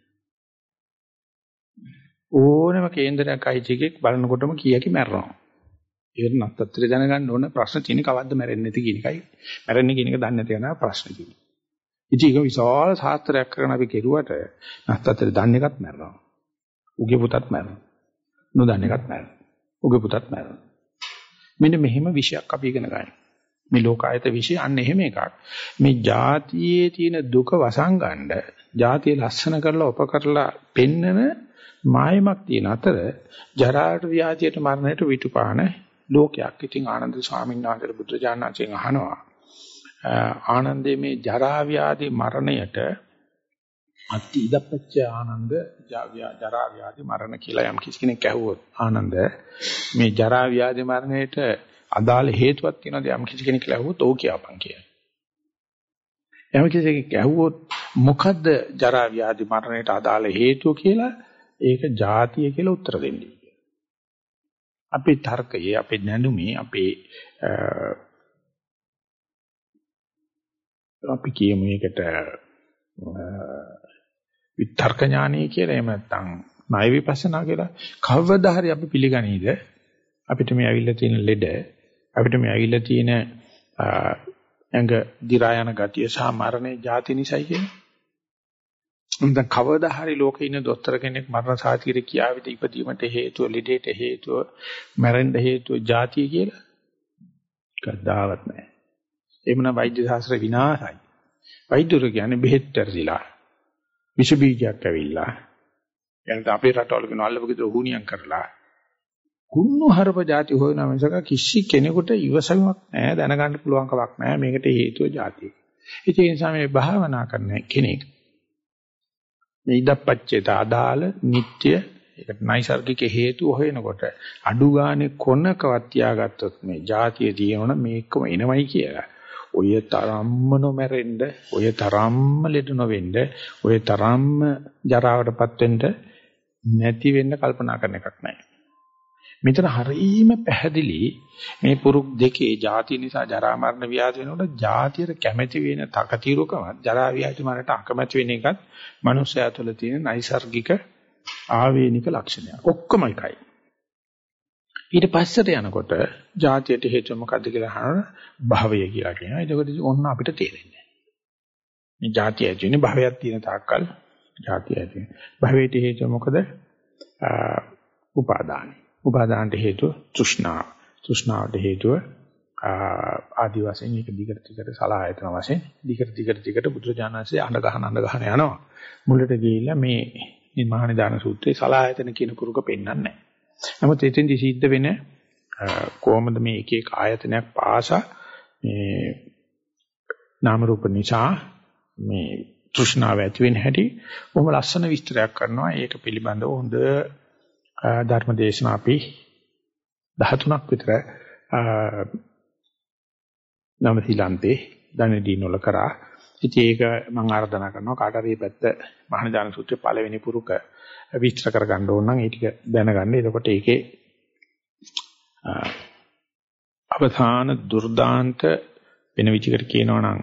ඕනම කේන්දරයක් අයිතිකෙක් බලනකොටම කීයකි මැරෙනවා. ඒකට නත්තත්‍රය දැනගන්න ඕන ප්‍රශ්න තියෙන්නේ කවද්ද මැරෙන්නේ නැති කියන එකයි. මැරෙන්නේ කියන එක දන්නේ නැති කෙනා ප්‍රශ්න තියෙනවා. ඉතින් ඒක විශාල සාත්‍රයක් කරන අපි කෙරුවට නත්තත්‍රය දන්නේ එකත් මැරෙනවා. උගේ පුතත් මැරෙනවා. නොදන්නේ එකත් මැරෙනවා. උගේ පුතත් මැරෙනවා. මෙන්න මෙහෙම විශයක් අපි ඉගෙන ගන්න. මේ ලෝකායත විශය අන්න එහෙම එකක්. මේ ජාතියේ තියෙන දුක වසංගණ්ඩ, ජාතිය ලස්සන කරලා උප කරලා පෙන්නන මායමක් තියෙන අතර ජරාට ව්‍යාධියට මරණයට විතුපාන ලෝකයක්. ඉතින් ආනන්ද ස්වාමීන් වහන්සේ බුදුජානනාංශයෙන් අහනවා ආනන්දේ මේ ජරා ව්‍යාධි මරණයට අති ඉදපච්ච ආනන්ද ජරා ව්‍යාධි මරණ කියලා යම් කිසි කෙනෙක් ඇහුවොත් ආනන්ද මේ ජරා ව්‍යාධි මරණයට අදාළ හේතුවක් තියෙනවද යම් කිසි කෙනෙක් ඇහුවොත් ඕක කියපන් කියලා. යම් කිසි කෙනෙක් ඇහුවොත් මොකද්ද ජරා ව්‍යාධි මරණයට අදාළ හේතුව කියලා ඒක ජාතිය කියලා උත්තර දෙන්නේ. අපේ තර්කයේ, අපේ නැඳුමේ, අපේ අපි කියමු ඒකට විතර්ක ඥානය කියලා එහෙම නැත්නම් ණය විපස්සනා කියලා කවදා හරි අපි පිළිගනීද අපිට මේ ඇවිල්ලා තියෙන ලෙඩ අපිට මේ ඇවිල්ලා තියෙන ඇඟ දි รา යන ගතිය සහ මරණේ ජාති නිසයි කියන්නේ. උන්ට කවදා හරි ලෝකේ ඉන්න දොස්තර කෙනෙක් මරණ සාතිකේ කියාවිද ඉපදීමට හේතුව ලෙඩේට හේතුව මැරෙන්න හේතුව ජාතිය කියලා කවදාවත් නැහැ. එමුණ වෛද්‍ය ශාස්ත්‍ර විනාශයි. වෛද්‍යරු කියන්නේ බෙහෙත් තරසිලා විෂ බීජයක් ඇවිල්ලා එනත අපේ රටවල කියන අල්ලපගෙදර හුණියම් කරලා කුණු හරප જાති හොයන මිසක කිසි කෙනෙකුට ඉවසීමක් නැහැ දැනගන්න පුළුවන් කමක් නැහැ මේකට හේතුව જાතිය. ඒ නිසා මේ භාවනා කරන කෙනෙක් මේ ඉදප්පච්චේත අදාළ නිට්ටය ඒකට නයිසර්ගික හේතු හොයනකොට අඩු ගානේ කොනකවත් තියාගත්තොත් මේ જાතිය තියෙනවනේ මේකම එනවයි කියලා. ඔය තරම්ම නොමැරෙන්න, ඔය තරම්ම ලෙඩ නොවෙන්න, ඔය තරම්ම ජරාවටපත් වෙන්න නැති වෙන්න කල්පනා කරන එකක් නැහැ. මෙතන හරීම පැහැදිලි මේ පුරුක් දෙකේ ಜಾති නිසා ජරා මරණ ව්‍යාධි වෙනකොට ಜಾතියට කැමැති වෙන තකතිරුකමත් ජරා ව්‍යාධි මරණට අකමැති වෙන එකත් මනුස්සයා තුළ තියෙන නයිසර්ගික ආවේනික ලක්ෂණයක්. ඔක්කොම එකයි. ඊට පස්සට යනකොට ಜಾතියට හේතුව මොකද්ද කියලා අහන භවය කියලා කියනවා. ඒකෝට ඔන්න අපිට තේරෙන්නේ. මේ ಜಾතිය ඇති වෙන්නේ භවයක් තියෙන තාක්කල් ಜಾතිය ඇති වෙනවා. භවයට හේතුව මොකද? උපාදානයි. උපාදානට හේතුව තෘෂ්ණාව. තෘෂ්ණාවට හේතුව ආදි වශයෙන් ඒක දිගට දිගට සලආයතන වශයෙන් දිගට දිගට දිගට බුදුරජාණන්සේ අඬ ගහන අඬ ගහන යනවා. මුලට ගිහිල්ලා මේ මේ මහා නිදාන සූත්‍රයේ සලආයතන කියන කුරුක පෙන්වන්නේ නැහැ. නමුත් එතෙන්දි සිද්ධ වෙන කොහොමද මේ එක එක ආයතනයක් පාසා මේ නාම රූප නිසා මේ තෘෂ්ණාව ඇති වෙන හැටි බොහොම ලස්සන විස්තරයක් කරනවා. ඒක පිළිබඳව හොඳ ධර්ම දේශනා අපි දහතුනක් විතර නවතිලන්තේ ධනෙදීන වල කරා. ඉතින් ඒක මම ආරාධනා කරනවා කාට හරි මේ පැත්ත මහානිදාන සූත්‍රයේ පළවෙනි පුරුක විස්තර කරගන්න ඕන නම් ඒ ටික දැනගන්න. එතකොට ඒකේ අවධාන දුර්දාන්ත වෙන විදිහකට කියනවා නම්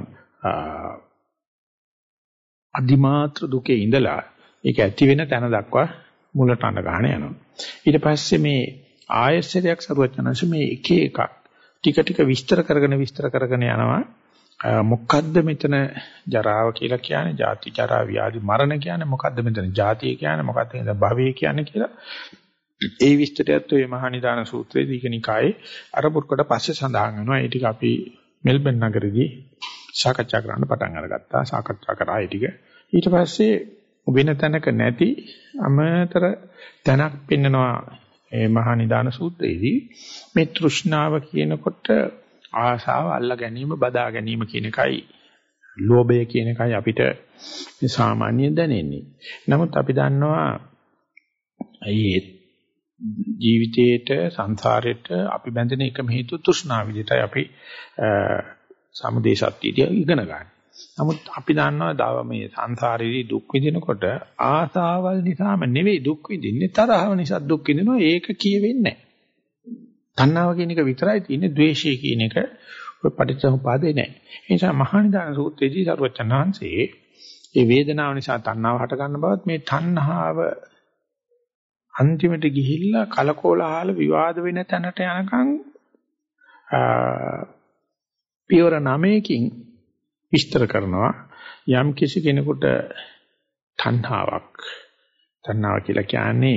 අදිමාත්‍ර දුකේ ඉඳලා ඒක ඇති වෙන තැන දක්වා මුලට අඬ ගන්න යනවා. ඊට පස්සේ මේ ආයස්සරයක් සරුවචනංශ මේ එක එකක් ටික ටික විස්තර කරගෙන විස්තර කරගෙන යනවා. මොකද්ද මෙතන ජරාව කියලා කියන්නේ? ජාති ජරා ව්‍යාධි මරණ කියන්නේ මොකද්ද? මෙතන ජාතිය කියන්නේ මොකද්ද? මෙතන භවය කියන්නේ කියලා. ඒ විස්තරයත් ඔය මහා නිදාන සූත්‍රයේ දීඝනිකායේ අර පුරුකට පස්සේ සඳහන් වෙනවා. ඒ ටික අපි මෙල්බන් නගරෙදී සාකච්ඡා කරන්න පටන් අරගත්තා. සාකච්ඡා කරා ඒ ටික. ඊට පස්සේ වෙන තැනක නැති අමතර තැනක් පෙන්නනවා මේ මහා නිදාන සූත්‍රයේදී. මේ තෘෂ්ණාව කියනකොට ආසාව අල්ලා ගැනීම බදා ගැනීම කියන එකයි ලෝභය කියන එකයි අපිට සාමාන්‍ය දැනෙන්නේ. නමුත් අපි දන්නවා මේ ජීවිතේට සංසාරෙට අපි බැඳෙන එකම හේතුව තෘෂ්ණාව විදිහටයි අපි සමුදේ සත්‍යය ඉගෙන ගන්න. නමුත් අපි දන්නවා මේ සංසාරේදී දුක් විඳිනකොට ආසාවල් නිසාම නෙවෙයි දුක් විඳින්නේ, තරහව නිසා දුක් විඳිනවා. ඒක කියවෙන්නේ නැහැ. තණ්හාව කියන එක විතරයි තියෙන්නේ, ද්වේෂය කියන එක ඔය පටිච්චසමුපාදේ නැහැ. ඒ නිසා මහා නිදාන සූත්‍රයේදී සරුවචනාංශයේ මේ වේදනාව නිසා තණ්හාව හට ගන්න බවත් මේ තණ්හාව අන්තිමට ගිහිල්ලා කලකෝලහල විවාද වෙන තැනට යනකම් පියවර නවයකින් විස්තර කරනවා. යම් කිසි කෙනෙකුට තණ්හාවක් තණ්හාව කියලා කියන්නේ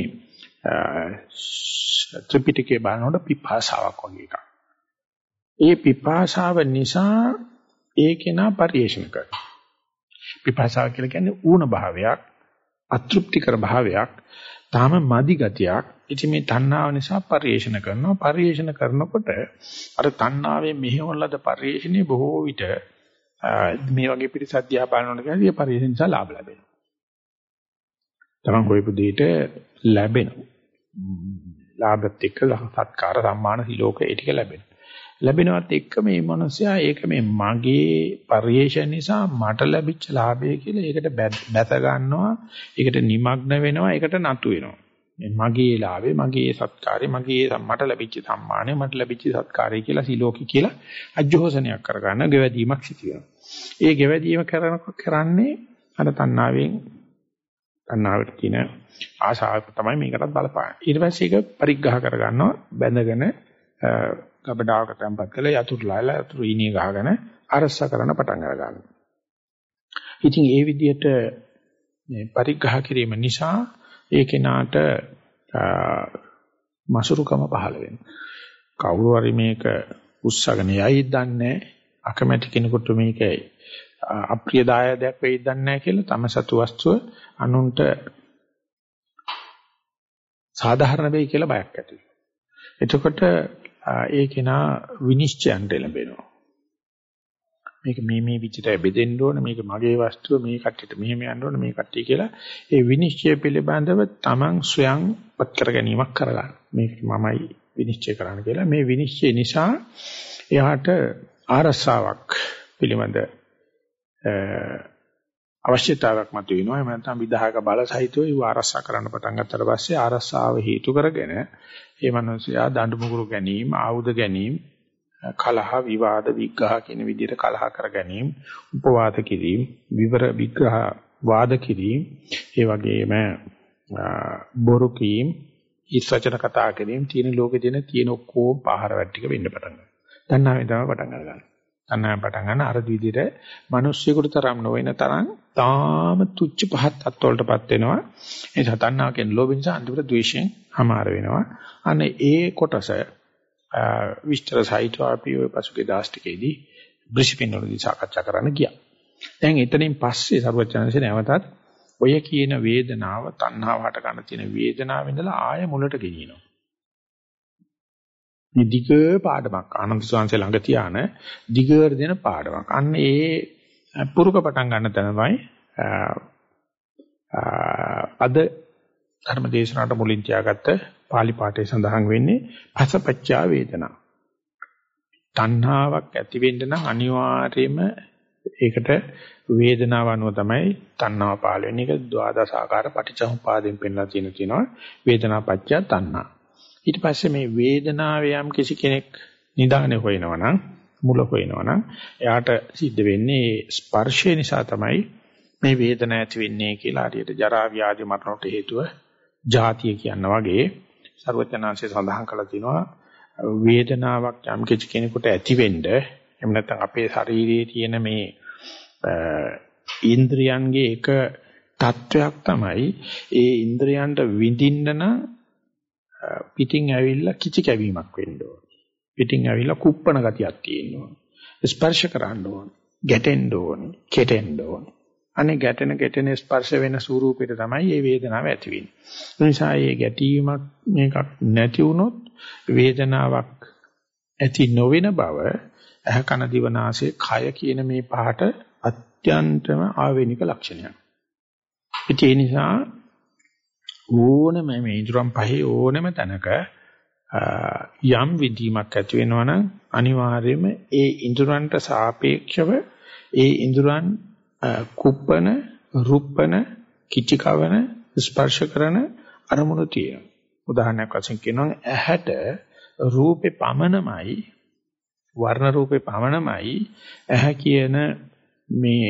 ත්‍රිපිටකේ බලනකොට පිපාසාවක් වගේ එකක්. ඒ පිපාසාව නිසා ඒ කෙනා පරිේශන කරනවා. පිපාසාව කියලා කියන්නේ ඌණ භාවයක්, අතෘප්තිකර භාවයක්, තාම මදි ගතියක්. ඉතින් මේ තණ්හාව නිසා පරිේශන කරනවා. පරිේශන කරනකොට අර තණ්හාවෙන් මෙහෙවන ලද පරිේශණේ බොහෝ විට මේ වගේ පිරිසක් දිහා බලනකොට කියන්නේ ඒ පරිේශන නිසා ලාභ ලැබෙනවා. තමන් කොයිපු දෙයක ලැබෙනවා. ලාභත් එක්ක සත්කාර සම්මාන සිලෝක ඒ ටික ලැබෙනවා. ලැබෙනවත් එක්ක මේ මිනිසයා ඒක මේ මගේ පරිේශන නිසා මට ලැබිච්ච ලාභය කියලා ඒකට බැස ගන්නවා. ඒකට නිමග්න වෙනවා. ඒකට නතු වෙනවා. මේ මගේ ලාභේ, මගේ සත්කාරේ, මගේ මට ලැබිච්ච සම්මානය, මට ලැබිච්ච සත්කාරය කියලා සිලෝකි කියලා අජෝසනයක් කරගන්න ගෙවැදීමක් සිදු වෙනවා. ඒ ගෙවැදීම කරනකොට කරන්නේ අර තණ්හාවෙන් තණ්හාවට කියන ආශාව තමයි මේකටත් බලපාන්නේ. ඊට පස්සේ ඒක පරිග්‍රහ කරගන්නවා, බැඳගෙන ගබඩාවක තැම්පත් කරලා යතුරුලාලා යතුරු ඊනිය ගහගෙන අරස්ස කරන පටන් අරගන්නවා. ඉතින් ඒ විදිහට මේ පරිග්‍රහ කිරීම නිසා ඒ කෙනාට මසුරුකම පහළ වෙනවා. කවුරු හරි මේක උස්සගෙන යයි දන්නේ අකමැති කෙනෙකුට මේක අප්‍රියදායකයක් වෙයි දන්නේ නැහැ කියලා තම සතු වස්තුව අනුන්ට සාධාරණ වෙයි කියලා බයක් ඇති වෙනවා. එතකොට ඒ කෙනා විනිශ්චයන්ට ලැබෙනවා. මේක මේ මේ විදිහට බෙදෙන්න ඕන, මේක මගේ වස්තුව, මේ කට්ටියට මෙහෙම යන්න ඕන, මේ කට්ටිය කියලා ඒ විනිශ්චය පිළිබඳව Taman ස්වයං පත් කර ගැනීමක් කරගන්න. මේක මමයි විනිශ්චය කරන්න කියලා. මේ විනිශ්චය නිසා එයාට ආරසාවක් පිළිබඳ අවශ්‍යතාවයක් මතුවෙනවා. එහෙම නැත්නම් විදායක බල සහිතව ඒ ආරක්ෂා කරන්න පටන් ගත්තට පස්සේ ආරක්ෂාව හේතු කරගෙන ඒ මනුස්සයා දඬු මුගුරු ගැනීම, ආයුධ ගැනීම, කලහ විවාද විග්‍රහ කියන විදිහට කලහ කර ගැනීම, උපවාද කිරීම, විවර විග්‍රහ වාද කිරීම, ඒ වගේම බොරු කීම්, ඉස්වචන කතා කිරීම, තියෙන ලෝකේ තියෙන තියෙන ඔක්කොම පහර වැට්ටික වෙන්න පටන් ගන්නවා. තණ්හාවෙන් තමයි පටන් ගන්න. තණ්හාවෙන් පටන් ගන්න අර විදිහට මිනිස්සුෙකුට තරම් නොවන තරම් තාම තුච්ච පහත් තත්ත්වවලටපත් වෙනවා. ඒ තණ්හාවෙන් ලෝභ නිසා අන්තිමට ද්වේෂයෙන් හමාර වෙනවා. අනේ ඒ කොටස විස්තර සහිතව අපි ඔය පසුගිය දවස් ටිකේදී බ්‍රිස්බේන් වලදී සාකච්ඡා කරන්න ගියා. දැන් එතනින් පස්සේ සරුවචනන්සේ නැවතත් ඔය කියන වේදනාව තණ්හාව හට ගන්න තියෙන වේදනාව ඉඳලා ආය මුලට ගෙනියනවා. මේ දිග පාඩමක් ආනන්ද ස්වාමීන් ළඟ තියාන දිගට දෙන පාඩමක්. අන්න ඒ පුරුක පටන් ගන්න තමයි අද ධර්ම දේශනාවට මුලින් තියාගත්ත පාලි පාඨයේ සඳහන් වෙන්නේ පසපච්චා වේදනා. තණ්හාවක් ඇති වෙන්න නම් අනිවාර්යයෙන්ම ඒකට වේදනාව අනුව තමයි තණ්හාව පාල වෙන්නේ. ඒක ද්වාදස ආකාර පටිච්චසමුපාදයෙන් පෙන්ලා තියෙන තියෙනවා වේදනාපච්චය තණ්හා. ඊට පස්සේ මේ වේදනාවේ යම් කිසි කෙනෙක් නිදානේ හොයනවා නම් මුල හොයනවා නම් එයාට සිද්ධ වෙන්නේ ස්පර්ශය නිසා තමයි මේ වේදනාව ඇති වෙන්නේ කියලා හරියට ජරා ව්‍යාධි මරණට හේතුව ජාතිය කියන වගේ සර්වඥාන්සේ සඳහන් කළා තියෙනවා වේදනාවක් යම් කිසි කෙනෙකුට ඇති වෙන්න එහෙම නැත්නම් අපේ ශරීරයේ තියෙන මේ ඉන්ද්‍රියන්ගේ එක තත්වයක් තමයි ඒ ඉන්ද්‍රියන්ට විඳින්න නම් පිටින් ඇවිල්ලා කිචි කැවීමක් වෙන්න ඕන. පිටින් ඇවිල්ලා කුප්පන ගතියක් තියෙන්න ඕන. ස්පර්ශ කරන්න ඕන. ගැටෙන්න ඕන. කෙටෙන්න ඕන. අනේ ගැටෙන ගැටෙන ස්පර්ශ වෙන ස්වරූපෙට තමයි මේ වේදනාව ඇති වෙන්නේ. ඒ නිසා මේ ගැටීමක් මේකක් නැති වුණොත් වේදනාවක් ඇති නොවන බව ඇහ කන දිව නාසය කය කියන මේ පහට අත්‍යන්තම ආවේනික ලක්ෂණයක්. ඒ නිසා ඕනම මේ ඉදරම් පහේ ඕනම තැනක යම් විදීමක් ඇති වෙනවා නම් අනිවාර්යයෙන්ම ඒ ඉන්ද්‍රයන්ට සාපේක්ෂව ඒ ඉන්ද්‍රයන් කුප්පන රුප්පන කිචිකවන ස්පර්ශ කරන අරමුණු තියෙනවා. උදාහරණයක් වශයෙන් කියනවා ඇහැට රූපේ පමණමයි වර්ණ රූපේ පමණමයි ඇහැ කියන මේ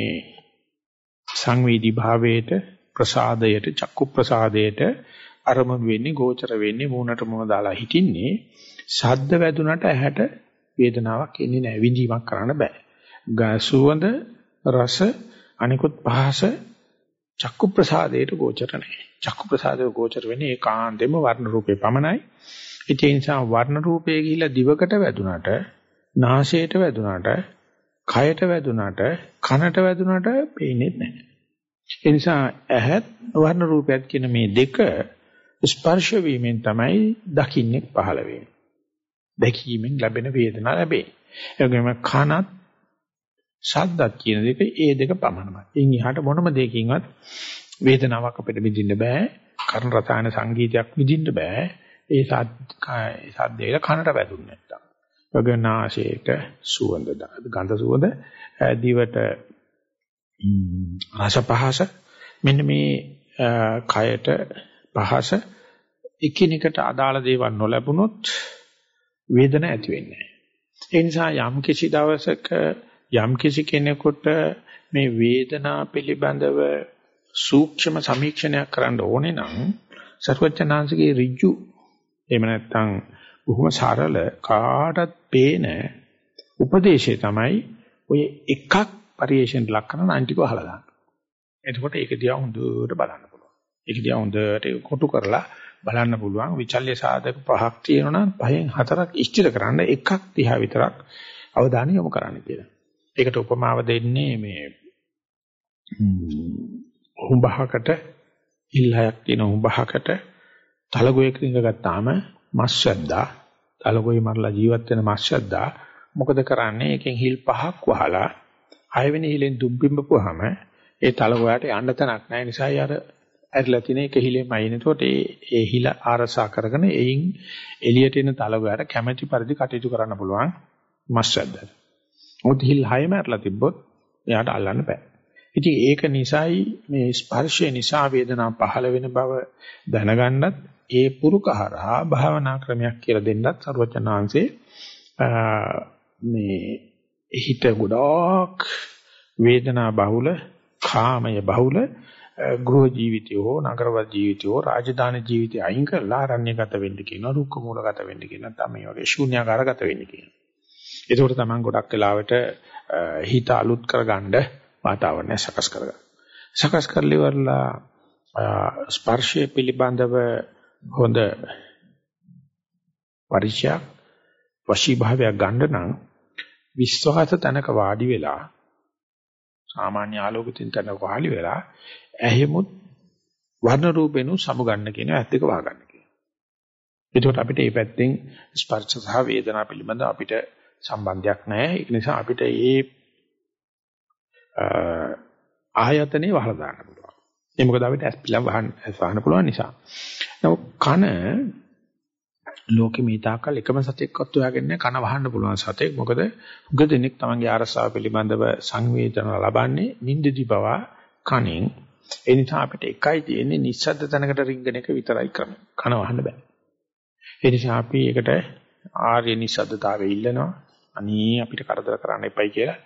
සංවේදී භාවයට ප්‍රසාදයට චක්කු ප්‍රසාදයට අරමුණු වෙන්නේ ගෝචර වෙන්නේ මූණට මූණ දාලා හිටින්නේ ශබ්ද වැදුනට ඇහැට වේදනාවක් එන්නේ නැහැ විඳීමක් කරන්න බෑ සුවඳ රස අනිකුත් පහස චක්කු ප්‍රසාදයට ගෝචර නැහැ චක්කු ප්‍රසාදයට ගෝචර වෙන්නේ ඒකාන්තෙම වර්ණ රූපේ පමණයි ඒ නිසා වර්ණ රූපේ ගිහිලා දිවකට වැදුනට නාසයට වැදුනට කයට වැදුනට කනට වැදුනට පේන්නේ නැහැ ඒ නිසා ඇහත් වර්ණ රූපයත් කියන මේ දෙක ස්පර්ශ වීමෙන් තමයි දකින්නේ පහළ වෙන්නේ. දැකීමෙන් ලැබෙන වේදනාව ලැබේ. ඒ වගේම කනත් ශබ්දත් කියන දෙක ඒ දෙක පමණයි. එයින් එහාට මොනම දෙයකින්වත් වේදනාවක් අපිට විඳින්න බෑ. කර්ණ රසායන සංගීතයක් විඳින්න බෑ. ඒ සද්දේල කනට වැදුන්නේ නැත්තම්. ඒ වගේම නාසයට සුවඳ ගඳ සුවඳ දිවට රස පහස මෙන්න මේ කයට පහස එකිනෙකට අදාළ දේවල් නොලැබුණොත් වේදන ඇති වෙන්නේ නැහැ. ඒ නිසා යම් කිසි දවසක යම් කිසි කෙනෙකුට මේ වේදනා පිළිබඳව සූක්ෂම සමීක්ෂණයක් කරන්න ඕනේ නම් සර්වඥාන්සේගේ ඍජු එහෙම නැත්නම් බොහොම සරල කාටත් පේන උපදේශය තමයි ඔය එකක් පරිේශයෙන් ලක් කරන අන්තික වහලා දාන්න. එතකොට ඒක දිහා හොඳට බලන්න පුළුවන්. ඒක දිහා හොඳට කොටු කරලා බලන්න පුළුවන්. විචල්්‍ය සාධක පහක් තියෙනවා නම් පහෙන් හතරක් ඉෂ්ටිත කරන්න එකක් දිහා විතරක් අවධානය යොමු කරන්න කියලා. ඒකට උපමාව දෙන්නේ මේ හුඹහකට ඉල්හයක් තියෙන හුඹහකට තලගොයෙක් රිංග ගත්තාම මස් වැද්දා තලගොයි මරලා ජීවත් වෙන මස් වැද්දා මොකද කරන්නේ? එකෙන් හිල් පහක් වහලා හයවෙනි හිලෙන් දුම්බිම්බපුවාම ඒ තලගොයාට යන්න තැනක් නැහැ. නිසා යාර ඇරිලා තියෙන එක හිලෙම අයින. එතකොට ඒ ඒ හිල ආරසා කරගෙන එයින් එළියට එන තලගොයාට කැමැති පරිදි කටයුතු කරන්න පුළුවන් මස් වැද්දට. මොකද හිල් හයම ඇරලා තිබ්බොත් එයාට අල්ලන්න බෑ. ඉතින් ඒක නිසායි මේ ස්පර්ශය නිසා වේදනාව පහළ වෙන බව දැනගන්නත් ඒ පුරුකහරහා භාවනා ක්‍රමයක් කියලා දෙන්නත් සර්වචනාංශේ මේ හිත ගොඩක් වේදනා බහුල කාමය බහුල ගෘහ ජීවිතය හෝ නගරවත් ජීවිතය හෝ රාජධානි ජීවිතය අයින් කරලා අරණ්‍යගත වෙන්න කියනවා රුක්ක මූලගත වෙන්න කියනවා තමයි වගේ ශූන්‍යාකාරගත වෙන්න කියනවා. ඒකෝට තමයි ගොඩක් වෙලාවට හිත අලුත් කරගන්න වාතාවරණය සකස් කරගන්න. සකස් කරලිවලා ස්පර්ශය පිළිබඳව හොඳ පරිචයක් වශීභාවයක් ගන්න නම් විශ්වාස තනක වාඩි වෙලා සාමාන්‍ය ආලෝකිතින් තනක වාඩි වෙලා ඇහිමුත් වර්ණ රූපේනු සමුගන්න කියන ඇත්ත එක වහගන්න කියනවා. එතකොට අපිට මේ පැත්තෙන් ස්පර්ශ සහ වේදනා පිළිබඳ අපිට සම්බන්ධයක් නැහැ. ඒක නිසා අපිට මේ ආයතනේ වහලා දාන්න පුළුවන්. ඒ මොකද අපිට ඇස් පිළම් වහන්න වහන්න පුළුවන් නිසා. නමුත් කන ලෝකෙ මේ තාකල් එකම සතෙක්වත් හොයාගන්නේ කන වහන්න පුළුවන් සතෙක්. මොකද උග දෙනෙක් තමන්ගේ ආරසාව පිළිබඳව සංවේදන ලබන්නේ නිින්දදී පවා කනෙන්. ඒ නිසා අපිට එකයි තියෙන්නේ නිස්සද්ද තැනකට රින්ගන එක විතරයි කරන්නේ. කන වහන්න බෑ. ඒ නිසා අපි ඒකට ආර්ය නිස්සද්දතාවය ඉල්ලනවා. අනී අපිට කරදර කරන්න එපයි කියලා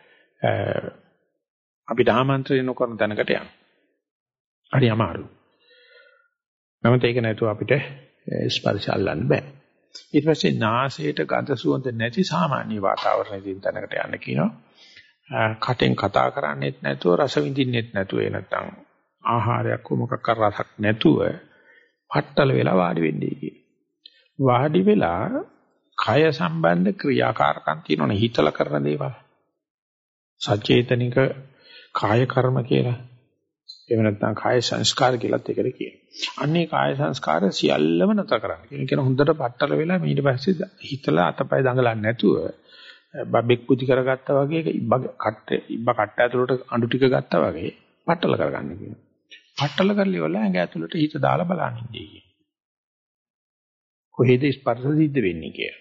අපිට ආමන්ත්‍රණය නොකරන තැනකට යනවා. හරි අමාරු. නමුත් ඒක නැතුව අපිට ස්පර්ශ අල්ලන්න බෑ. ඊට පස්සේ නාසයට ගඳ සුවඳ නැති සාමාන්‍ය වාතාවරණයකින් තැනකට යන්න කියනවා. කටෙන් කතා කරන්නේත් නැතුව රස විඳින්නෙත් නැතුව ඒ නැත්තම් ආහාරයක් මොකක් කර රසක් නැතුව පట్టල වෙලා වාඩි වෙන්නේ කියන. වාඩි වෙලා කය සම්බන්ධ ක්‍රියාකාරකම් තියෙනවනේ හිතලා කරන දේවල්. සචේතනික කාය කර්ම කියලා. එහෙම නැත්නම් කාය සංස්කාර කියලාත් ඒකට කියනවා. අන්නේ කාය සංස්කාර සියල්ලම නැතර කරන්න. කියන හොඳට පట్టල වෙලා ඊට පස්සේ හිතලා අතපය දඟලන්නේ නැතුව බබෙක් පුදි කරගත්තා වගේ ඉබ්බ කට්ට ඉබ්බ කට්ට ඇතුළට අඬු ටික ගත්තා වගේ පట్టල කරගන්න කියනවා. පట్టල කරලි වල ඇඟ ඇතුළට හිත දාලා බලන්න ඉන්නේ කියන. කොහෙද ස්පර්ශ සිද්ධ වෙන්නේ කියලා.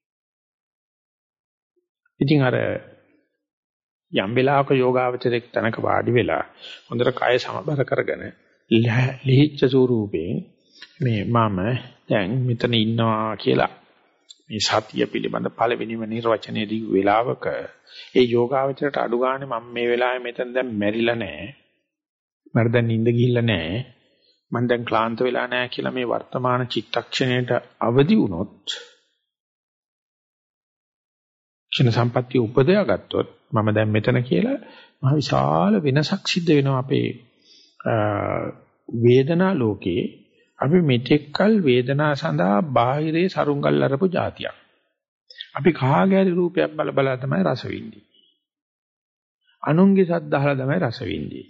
ඉතින් අර යම් වෙලාවක යෝගාවචරයක් තනක වාඩි වෙලා හොඳට කය සමබර කරගෙන ලිහිච්ඡ ස්වරූපයෙන් මේ මම දැන් මෙතන ඉන්නවා කියලා මේ සතිය පිළිබඳ පළවෙනිම නිර්වචනයේ දී වෙලාවක ඒ යෝගාවචරයට අඩු ගන්න මම මේ වෙලාවේ මෙතන දැන් මැරිලා නැහැ මට දැන් නිින්ද ගිහිල්ලා නැහැ මම දැන් ක්ලාන්ත වෙලා නැහැ කියලා මේ වර්තමාන චිත්තක්ෂණයට අවදි වුණොත් ක්ෂණ සම්පත්‍ය උපදයා ගත්තොත් මම දැන් මෙතන කියලා මහ විශාල වෙනසක් සිද්ධ වෙනවා අපේ වේදනා ලෝකේ. අපි මෙතෙක්කල් වේදනා සඳහා බාහිරේ සරුංගල් අරපු જાතියක්. අපි කාගේ හරි රූපයක් බල බල තමයි රස විඳින්නේ. අනුන්ගේ සද්ද අහලා තමයි රස විඳින්නේ.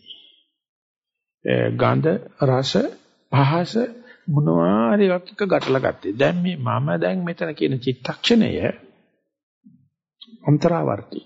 ගන්ධ රස පහස මොනවා හරි එකක් එක ගැටලා ගත්තේ. දැන් මේ මම දැන් මෙතන කියන චිත්තක්ෂණය අන්තරාවර්ති.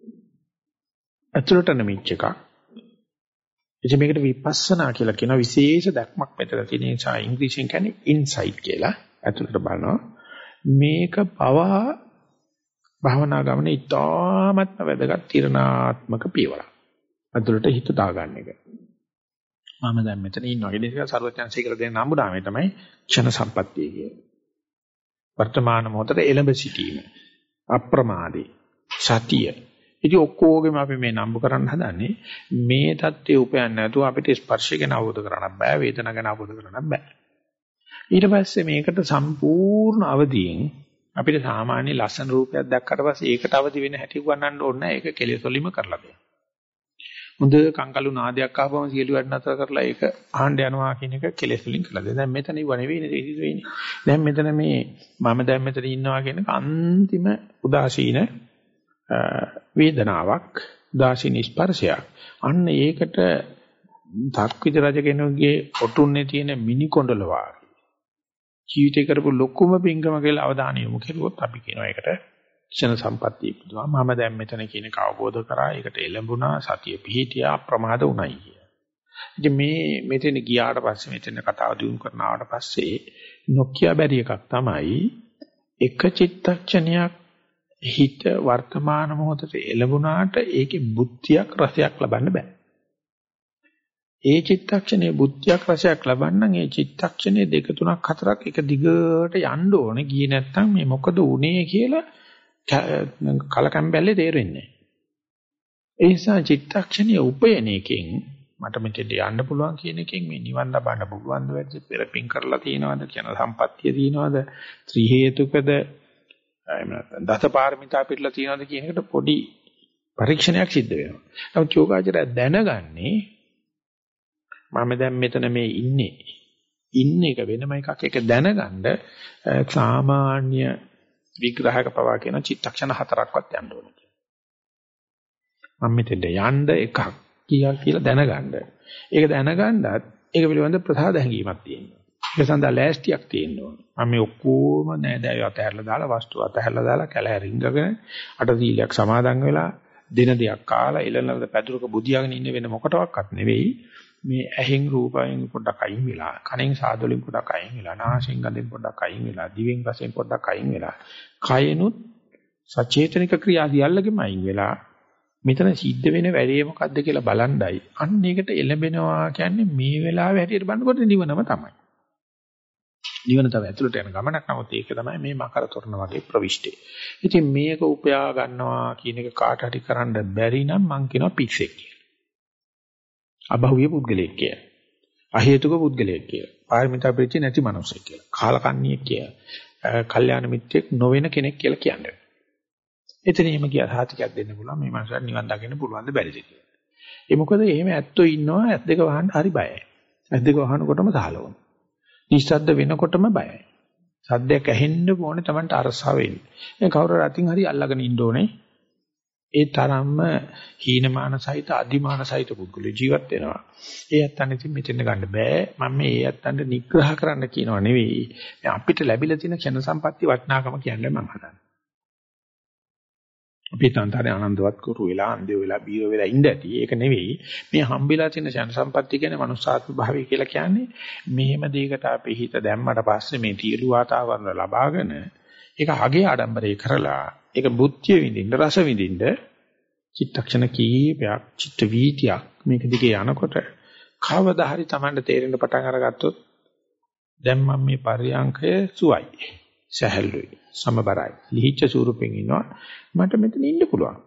අතුලට නැමිච්ච එකක්. එතකොට මේකට විපස්සනා කියලා කියන විශේෂ දැක්මක් මෙතන තියෙන නිසා ඉංග්‍රීසියෙන් කියන්නේ ඉන්සයිට් කියලා. අතුලට බලනවා. මේක පවා භවනා ගමනේ ඉතාමත්ම වැදගත් තීරණාත්මක පියවරක්. අතුලට හිත දාගන්න එක. මම දැන් මෙතන ඉන්නවා. ඒ නිසා සර්වඥාන්සේ කියලා දෙන නම්බුනාමේ තමයි ක්ෂණ සම්පත්තිය කියන්නේ. වර්තමාන මොහොතේ එළඹ සිටීම. අප්‍රමාදී සතිය. ඉතින් ඔක්කොගෙම අපි මේ නම්බු කරන්න හදන්නේ මේ தත්ත්වයේ උපයන්නේ නැතුව අපිට ස්පර්ශය ගැන අවබෝධ කරගන්න බෑ, වේදනාව ගැන අවබෝධ කරගන්න බෑ. ඊට පස්සේ මේකට සම්පූර්ණ අවදියෙන් අපිට සාමාන්‍ය ලස්සන රූපයක් දැක්කට පස්සේ ඒකට අවදි වෙන්න හැටි උගන්නන්න ඕනේ නැහැ. ඒක කෙලෙස් වලින්ම කරලා දෙන්න. හොඳ කංකලු නාදයක් ආවම සියලු වැඩ නතර කරලා ඒක අහන්න යනවා කියන එක කෙලෙස් වලින් කරලා දෙන්න. දැන් මෙතන ඉව නෙවෙයි නේද වෙන්නේ. දැන් මෙතන මේ මම දැන් මෙතන ඉන්නවා කියන එක අන්තිම උදාසීන වේදනාවක්, උදාසීන ස්පර්ශයක්. අන්න ඒකට ධක්විත රජ කෙනෙකුගේ ඔටුන්නේ තියෙන මිනි කොණ්ඩල වාගේ. ජීවිතේ කරපු ලොකුම පිංගම කියලා අවධානය යොමු කරුවොත් අපි කියනවා ඒකට ක්ෂණ සම්පත්තිය පුදුමා. මම දැන් මෙතන කියන එක අවබෝධ කරා. ඒකට එළඹුණා, සතිය පිහිටියා, ප්‍රමාද උණයි කිය. ඉතින් මේ මෙතන ගියාට පස්සේ මෙතන කතාව දියුණු කරනාට පස්සේ නොකිය බැරි එකක් තමයි එක චිත්තක්ෂණයක් හිත වර්තමාන මොහොතේ එළඹුණාට ඒකේ බුද්ධියක් රසයක් ලබන්න බෑ. ඒ චිත්තක්ෂණයේ බුද්ධියක් රසයක් ලබන්න ඒ චිත්තක්ෂණයේ දෙක තුනක් හතරක් එක දිගට යන්න ඕනේ. ගියේ නැත්නම් මේ මොකද උනේ කියලා කලකම්බැල්ලේ තේරෙන්නේ නැහැ. ඒ නිසා චිත්තක්ෂණයේ උපයන එකෙන් මට මෙතෙන්ට යන්න පුළුවන් කියන එකෙන් මේ නිවන් ලබන්න පුළුවන් දෙයක් පෙරපින් කරලා තියනවාද කියන සම්පත්තිය තියනවාද ත්‍රි හේතුකද එහෙම නැත්නම් දසපාරමිතා පිළිලා තියනවාද කියන එකට පොඩි පරීක්ෂණයක් සිද්ධ වෙනවා. නමුත් යෝගාචරය දැනගන්නේ මම දැන් මෙතන මේ ඉන්නේ ඉන්න එක වෙනම එකක් එක දැනගන්න සාමාන්‍ය විග්‍රහයක පවා කියන චිත්තක්ෂණ හතරක්වත් යන්න ඕනේ. මම මෙතෙන්ට යන්න එකක් කියා කියලා දැනගන්න. ඒක දැනගන්නත් ඒක පිළිබඳ ප්‍රසාද හැඟීමක් තියෙනවා. ඒක සඳහා ලෑස්තියක් තියෙන්න ඕනේ. මම මේ ඔක්කොම නෑදෑය අතහැරලා දාලා වස්තු අතහැරලා දාලා කැලෑ රිංගගෙන අට සීලයක් සමාදන් වෙලා දින දෙකක් කාලා එළනලද පැදුරක බුදියාගෙන ඉන්න වෙන මොකටවත් නෙවෙයි. මේ ඇහෙන් රූපයෙන් පොඩ්ඩක් අයින් වෙලා, කනෙන් සාදවලින් පොඩ්ඩක් අයින් වෙලා, නාසයෙන් ගඳෙන් පොඩ්ඩක් අයින් වෙලා, දිවෙන් රසයෙන් පොඩ්ඩක් අයින් වෙලා, කයනුත් සචේතනික ක්‍රියා සියල්ලගෙම අයින් වෙලා මෙතන සිද්ධ වෙන වැඩේ මොකද්ද කියලා බලන්ඩයි. අන්න ඒකට එළඹෙනවා කියන්නේ මේ වෙලාවේ හැටියට බලනකොට නිවනම තමයි. නිවන තමයි ඇතුළට යන ගමනක්. නමුත් ඒක තමයි මේ මකර තොරණ වගේ ප්‍රවිෂ්ටි. ඉතින් මේක උපයා ගන්නවා කියන එක කාට හරි කරන්න බැරි නම් මං කියනවා පිස්සෙක් කියලා. අභෞවිය පුද්ගලයෙක් කියලා. අහේතුක පුද්ගලයෙක් කියලා. පාරමිතා පිළිච්ච නැති මනුස්සයෙක් කියලා. කාලකන්ණියෙක් කියලා. කල්යාණ මිත්‍රෙක් නොවන කෙනෙක් කියලා කියන්නේ. එතනීම කියා සාතිකයක් දෙන්න පුළුවන් මේ මනුස්සයාට නිවන් දකින්න පුළුවන් ද බැරිද කියලා. ඒ මොකද එහෙම ඇත්තෝ ඉන්නවා ඇස් දෙක වහන්න හරි බයයි. ඇස් දෙක වහනකොටම සහලවන. නිශ්ශබ්ද වෙනකොටම බයයි. සද්දයක් ඇහෙන්න ඕනේ Tamanට අරසාව වෙන්නේ. මේ කවුරු රතින් හරි අල්ලගෙන ඉන්න ඕනේ. ඒ තරම්ම හීනමාන සහිත අදිමාන සහිත පුද්ගලයෝ ජීවත් වෙනවා. ඒ ඇත්තන් ඉතින් මෙතෙන් ගන්න බෑ. මම මේ ඒ ඇත්තන්ට නිග්‍රහ කරන්න කියනවා නෙවෙයි. අපිට ලැබිලා තියෙන ක්ෂණ සම්පatti වටිනාකම කියන්නේ මම හදන්නේ. අපි තන්තරේ ආනන්දවත් කරු වෙලා අන්දේ වෙලා බීර වෙලා ඉඳ ඇති. ඒක නෙවෙයි. මේ හම්බෙලා තියෙන ක්ෂණ සම්පatti කියන්නේ මනුස්සාත්ම භාවය කියලා කියන්නේ මෙහෙම දෙයකට අපි හිත දැම්මට පස්සේ මේ තීරු වාතාවරණ ලබාගෙන ඒක අගේ ආඩම්බරේ කරලා ඒක බුද්ධිය විඳින්න රස විඳින්න චිත්තක්ෂණ කීපයක් චිත්ත වීතියක් මේක දිගේ යනකොට කවදා හරි Tamanට තේරෙන්න පටන් අරගත්තොත් දැන් මම මේ පරියංකය සුවයි සහැල්ලුයි සමබරයි ලිහිච්ඡ ස්වරූපෙන් ඉන්නවා මට මෙතන ඉන්න පුළුවන්.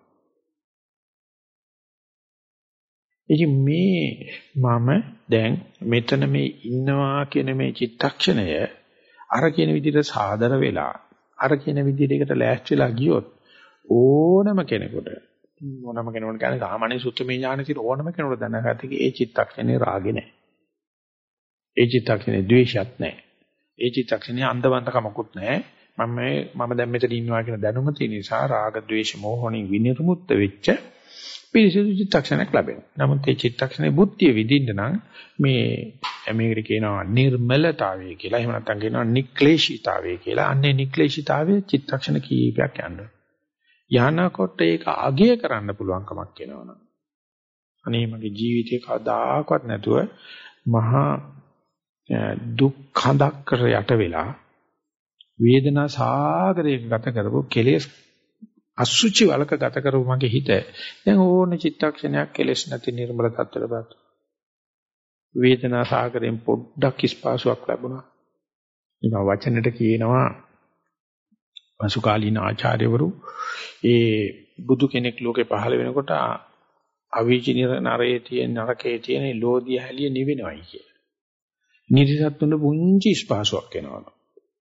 ඉතින් මේ මම දැන් මෙතන මේ ඉන්නවා කියන මේ චිත්තක්ෂණය අර කියන විදිහට සාදර වෙලා අර කියන විදිහට ඒකට ලෑස්ති වෙලා ගියොත් ඕනම කෙනෙකුට ඕනම කෙනෙකුට කියන්නේ සාමාන්‍ය සුත්තමේ ඥාන තියෙන ඕනම කෙනෙකුට දැනගත හැකි ඒ චිත්තක්ෂණේ රාගේ නැහැ. ඒ චිත්තක්ෂණේ ද්වේෂයක් නැහැ. ඒ චිත්තක්ෂණේ අන්ධබන්ධකමකුත් නැහැ. මම මේ මම දැන් මෙතන ඉන්නවා කියන දැනුම තියෙන නිසා රාග ද්වේෂ මෝහණින් විනිර්මුක්ත වෙච්ච පිරිසිදු චිත්තක්ෂණයක් ලැබෙනවා. නමුත් මේ චිත්තක්ෂණේ බුද්ධිය විඳින්න නම් මේ මේකට කියනවා නිර්මලතාවය කියලා. එහෙම නැත්නම් කියනවා නික්ලේශීතාවය කියලා. අන්නේ නික්ලේශීතාවයේ චිත්තක්ෂණ කීපයක් යනවා. යහනකොට ඒක අගය කරන්න පුළුවන් කමක් වෙනවනම්. අනේ මගේ ජීවිතේ කවදාකවත් නැතුව මහා දුක් හඳක් කර යට වෙලා වේදනා සාගරයක ගත කරපු කෙලෙස් අසුචි වලක ගත කරපු මගේ හිත දැන් ඕන චිත්තක්ෂණයක් කෙලෙස් නැති නිර්මල තත්ත්වයකට වේදනා සාගරයෙන් පොඩ්ඩක් ස්පාසුවක් ලැබුණා. ඊම වචනෙට කියනවා පසුකාලීන ආචාර්යවරු ඒ බුදු කෙනෙක් ලෝකේ පහළ වෙනකොට අවීචිනිර නරයේ තියෙන නරකයේ තියෙන ලෝධිය හැලිය නිවෙනවයි කියලා. නිදිසත්තුන්ට පුංචි ස්පාසුවක් එනවා.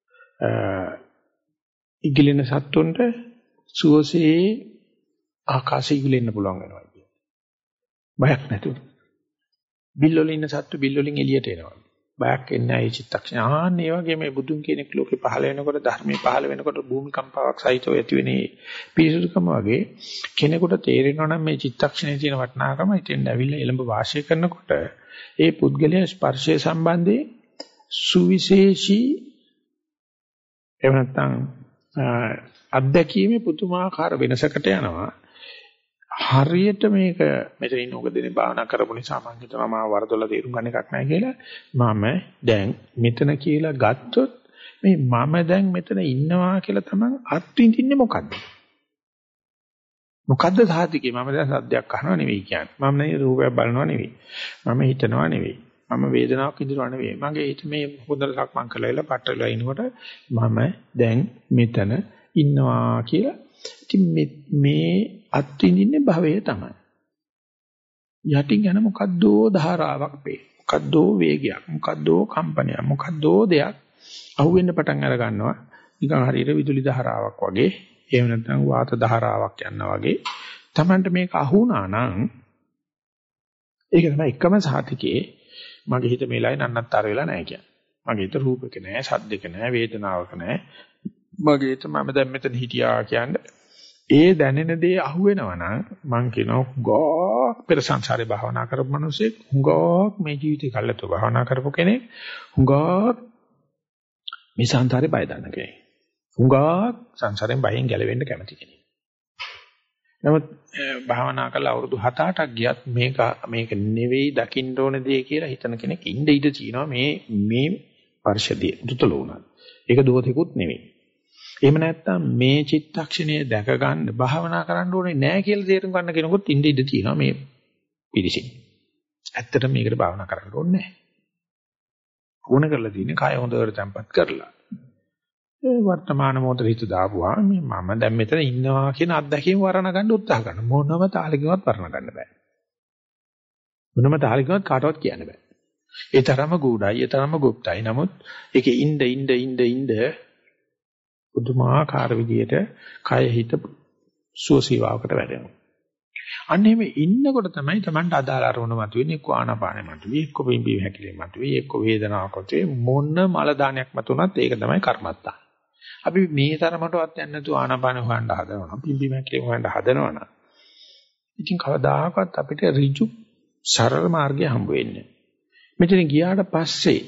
ඉගිලෙන සත්තුන්ට සුවසේ ආකාශය ඉගිලෙන්න පුළුවන් වෙනවා කියන්නේ. බයක් නැතුව. බිල්වල ඉන්න සත්තු බිල්වලින් එළියට එනවා. බයක් එන්නේ නැහැ ඒ චිත්තක්ෂණ. ආන්න ඒ වගේ මේ බුදුන් කෙනෙක් ලෝකේ පහළ වෙනකොට ධර්මයේ පහළ වෙනකොට භූමිකම්පාවක් සහිතව ඇති වෙන පිරිසුදුකම වගේ කෙනෙකුට තේරෙනවා නම් මේ චිත්තක්ෂණයේ තියෙන වටිනාකම ඉතින් ඇවිල්ලා එළඹ වාසය කරනකොට ඒ පුද්ගලයා ස්පර්ශය සම්බන්ධයෙන් සුවිශේෂී එහෙම නැත්නම් අත්දැකීමේ පුදුමාකාර වෙනසකට යනවා. හරියට මේක මෙතන ඉන්න උග දෙනේ භාවනා කරපු නිසා මම හිතනවා මම වරදොල්ලා තේරුම් ගන්න එකක් නැහැ කියලා. මම දැන් මෙතන කියලා ගත්තොත් මේ මම දැන් මෙතන ඉන්නවා කියලා තමයි අත්විඳින්නේ මොකද්ද? මොකද්ද සාධකේ? මම දැන් සද්දයක් අහනවා නෙවෙයි කියන්නේ. මම නේ රූපයක් බලනවා නෙවෙයි. මම හිතනවා නෙවෙයි. මම වේදනාවක් විඳිනවා නෙවෙයි. මගේ හිත මේ හොඳට සක්මන් කරලා ඉල පටලලා ඉනකොට මම දැන් මෙතන ඉන්නවා කියලා. ඉතින් මේ අත්විඳින්නේ භවය තමයි. යටින් යන මොකද්දෝ ධාරාවක් වේ. මොකද්දෝ වේගයක්. මොකද්දෝ කම්පනයක්. මොකද්දෝ දෙයක් අහුවෙන්න පටන් අර ගන්නවා. නිකන් හරියට විදුලි ධාරාවක් වගේ. එහෙම නැත්නම් වාත ධාරාවක් යනවා වගේ. Tamanට මේක අහුණා නම් ඒක තමයි එකම සාතිකේ මගේ හිත මේලයි නන්නත්තර වෙලා නැහැ කියන්නේ. මගේ හිත රූපක නැහැ, ශබ්දක නැහැ, වේදනාවක නැහැ. මගේ හිත මම දැන් මෙතන හිටියා කියන්නේ ඒ දැනෙන දේ අහුවෙනවා නම් මං කියනවා ගෝක් පෙර සංසාරේ භාවනා කරපු මිනිස්සෙක් හුඟක් මේ ජීවිතේ කල්ලාතෝ භාවනා කරපු කෙනෙක් හුඟක් මේ සංසාරේ බය දන්න කෙනෙක්. හුඟක් සංසාරයෙන් බයෙන් ගැලවෙන්න කැමති කෙනෙක්. නමුත් භාවනා කරලා අවුරුදු හත අටක් ගියත් මේක මේක නෙවෙයි දකින්න ඕන දේ කියලා හිතන කෙනෙක් ඉඳ ඉඳ තියෙනවා මේ මේ පරිශදී දුතල උනත්. ඒක දෝතිකුත් නෙවෙයි. එහෙම නැත්නම් මේ චිත්තක්ෂණය දැක ගන්න භාවනා කරන්න ඕනේ නැහැ කියලා තේරුම් ගන්න කෙනෙකුත් ඉඳ ඉඳ තියෙනවා මේ පිළිසින්. ඇත්තටම මේකට භාවනා කරන්න ඕනේ නැහැ. ඕන කරලා තියෙන්නේ කය හොඳට තැම්පත් කරලා. ඒ වර්තමාන මොහොතේ හිත දාපුවා මේ මම දැන් මෙතන ඉන්නවා කියන අත්දැකීම වර්ණ ගන්න උත්සාහ කරන මොනම තාලකින්වත් වර්ණ ගන්න බෑ. මොනම තාලකින්වත් කාටවත් කියන්න බෑ. ඒ තරම ගුඩයි, ඒ තරම গুপ্তයි. නමුත් ඒකේ ඉඳ ඉඳ ඉඳ ඉඳ පුදුමාකාර විදියට කය හිත සුවසීවාවකට වැටෙනවා. අන්න එහෙම ඉන්නකොට තමයි Tamanට අදාළ අරමුණ මතුවෙන්නේ. එක්ක ආනාපානෙ මතුවේ, එක්ක පිම්බීම හැකිලෙ මතුවේ, එක්ක වේදනාවක් මතුවේ. මොන මල දානයක් මතුනත් ඒක තමයි කර්මත්තා. අපි මේ තරමටවත් යන්නේ නැතුව ආනාපානෙ හොයන්න හදනවා. පිම්බීම හැකිලෙ හොයන්න හදනවනම් ඉතින් කවදාකවත් අපිට ඍජු සරල මාර්ගය හම්බ වෙන්නේ නැහැ. මෙතන ගියාට පස්සේ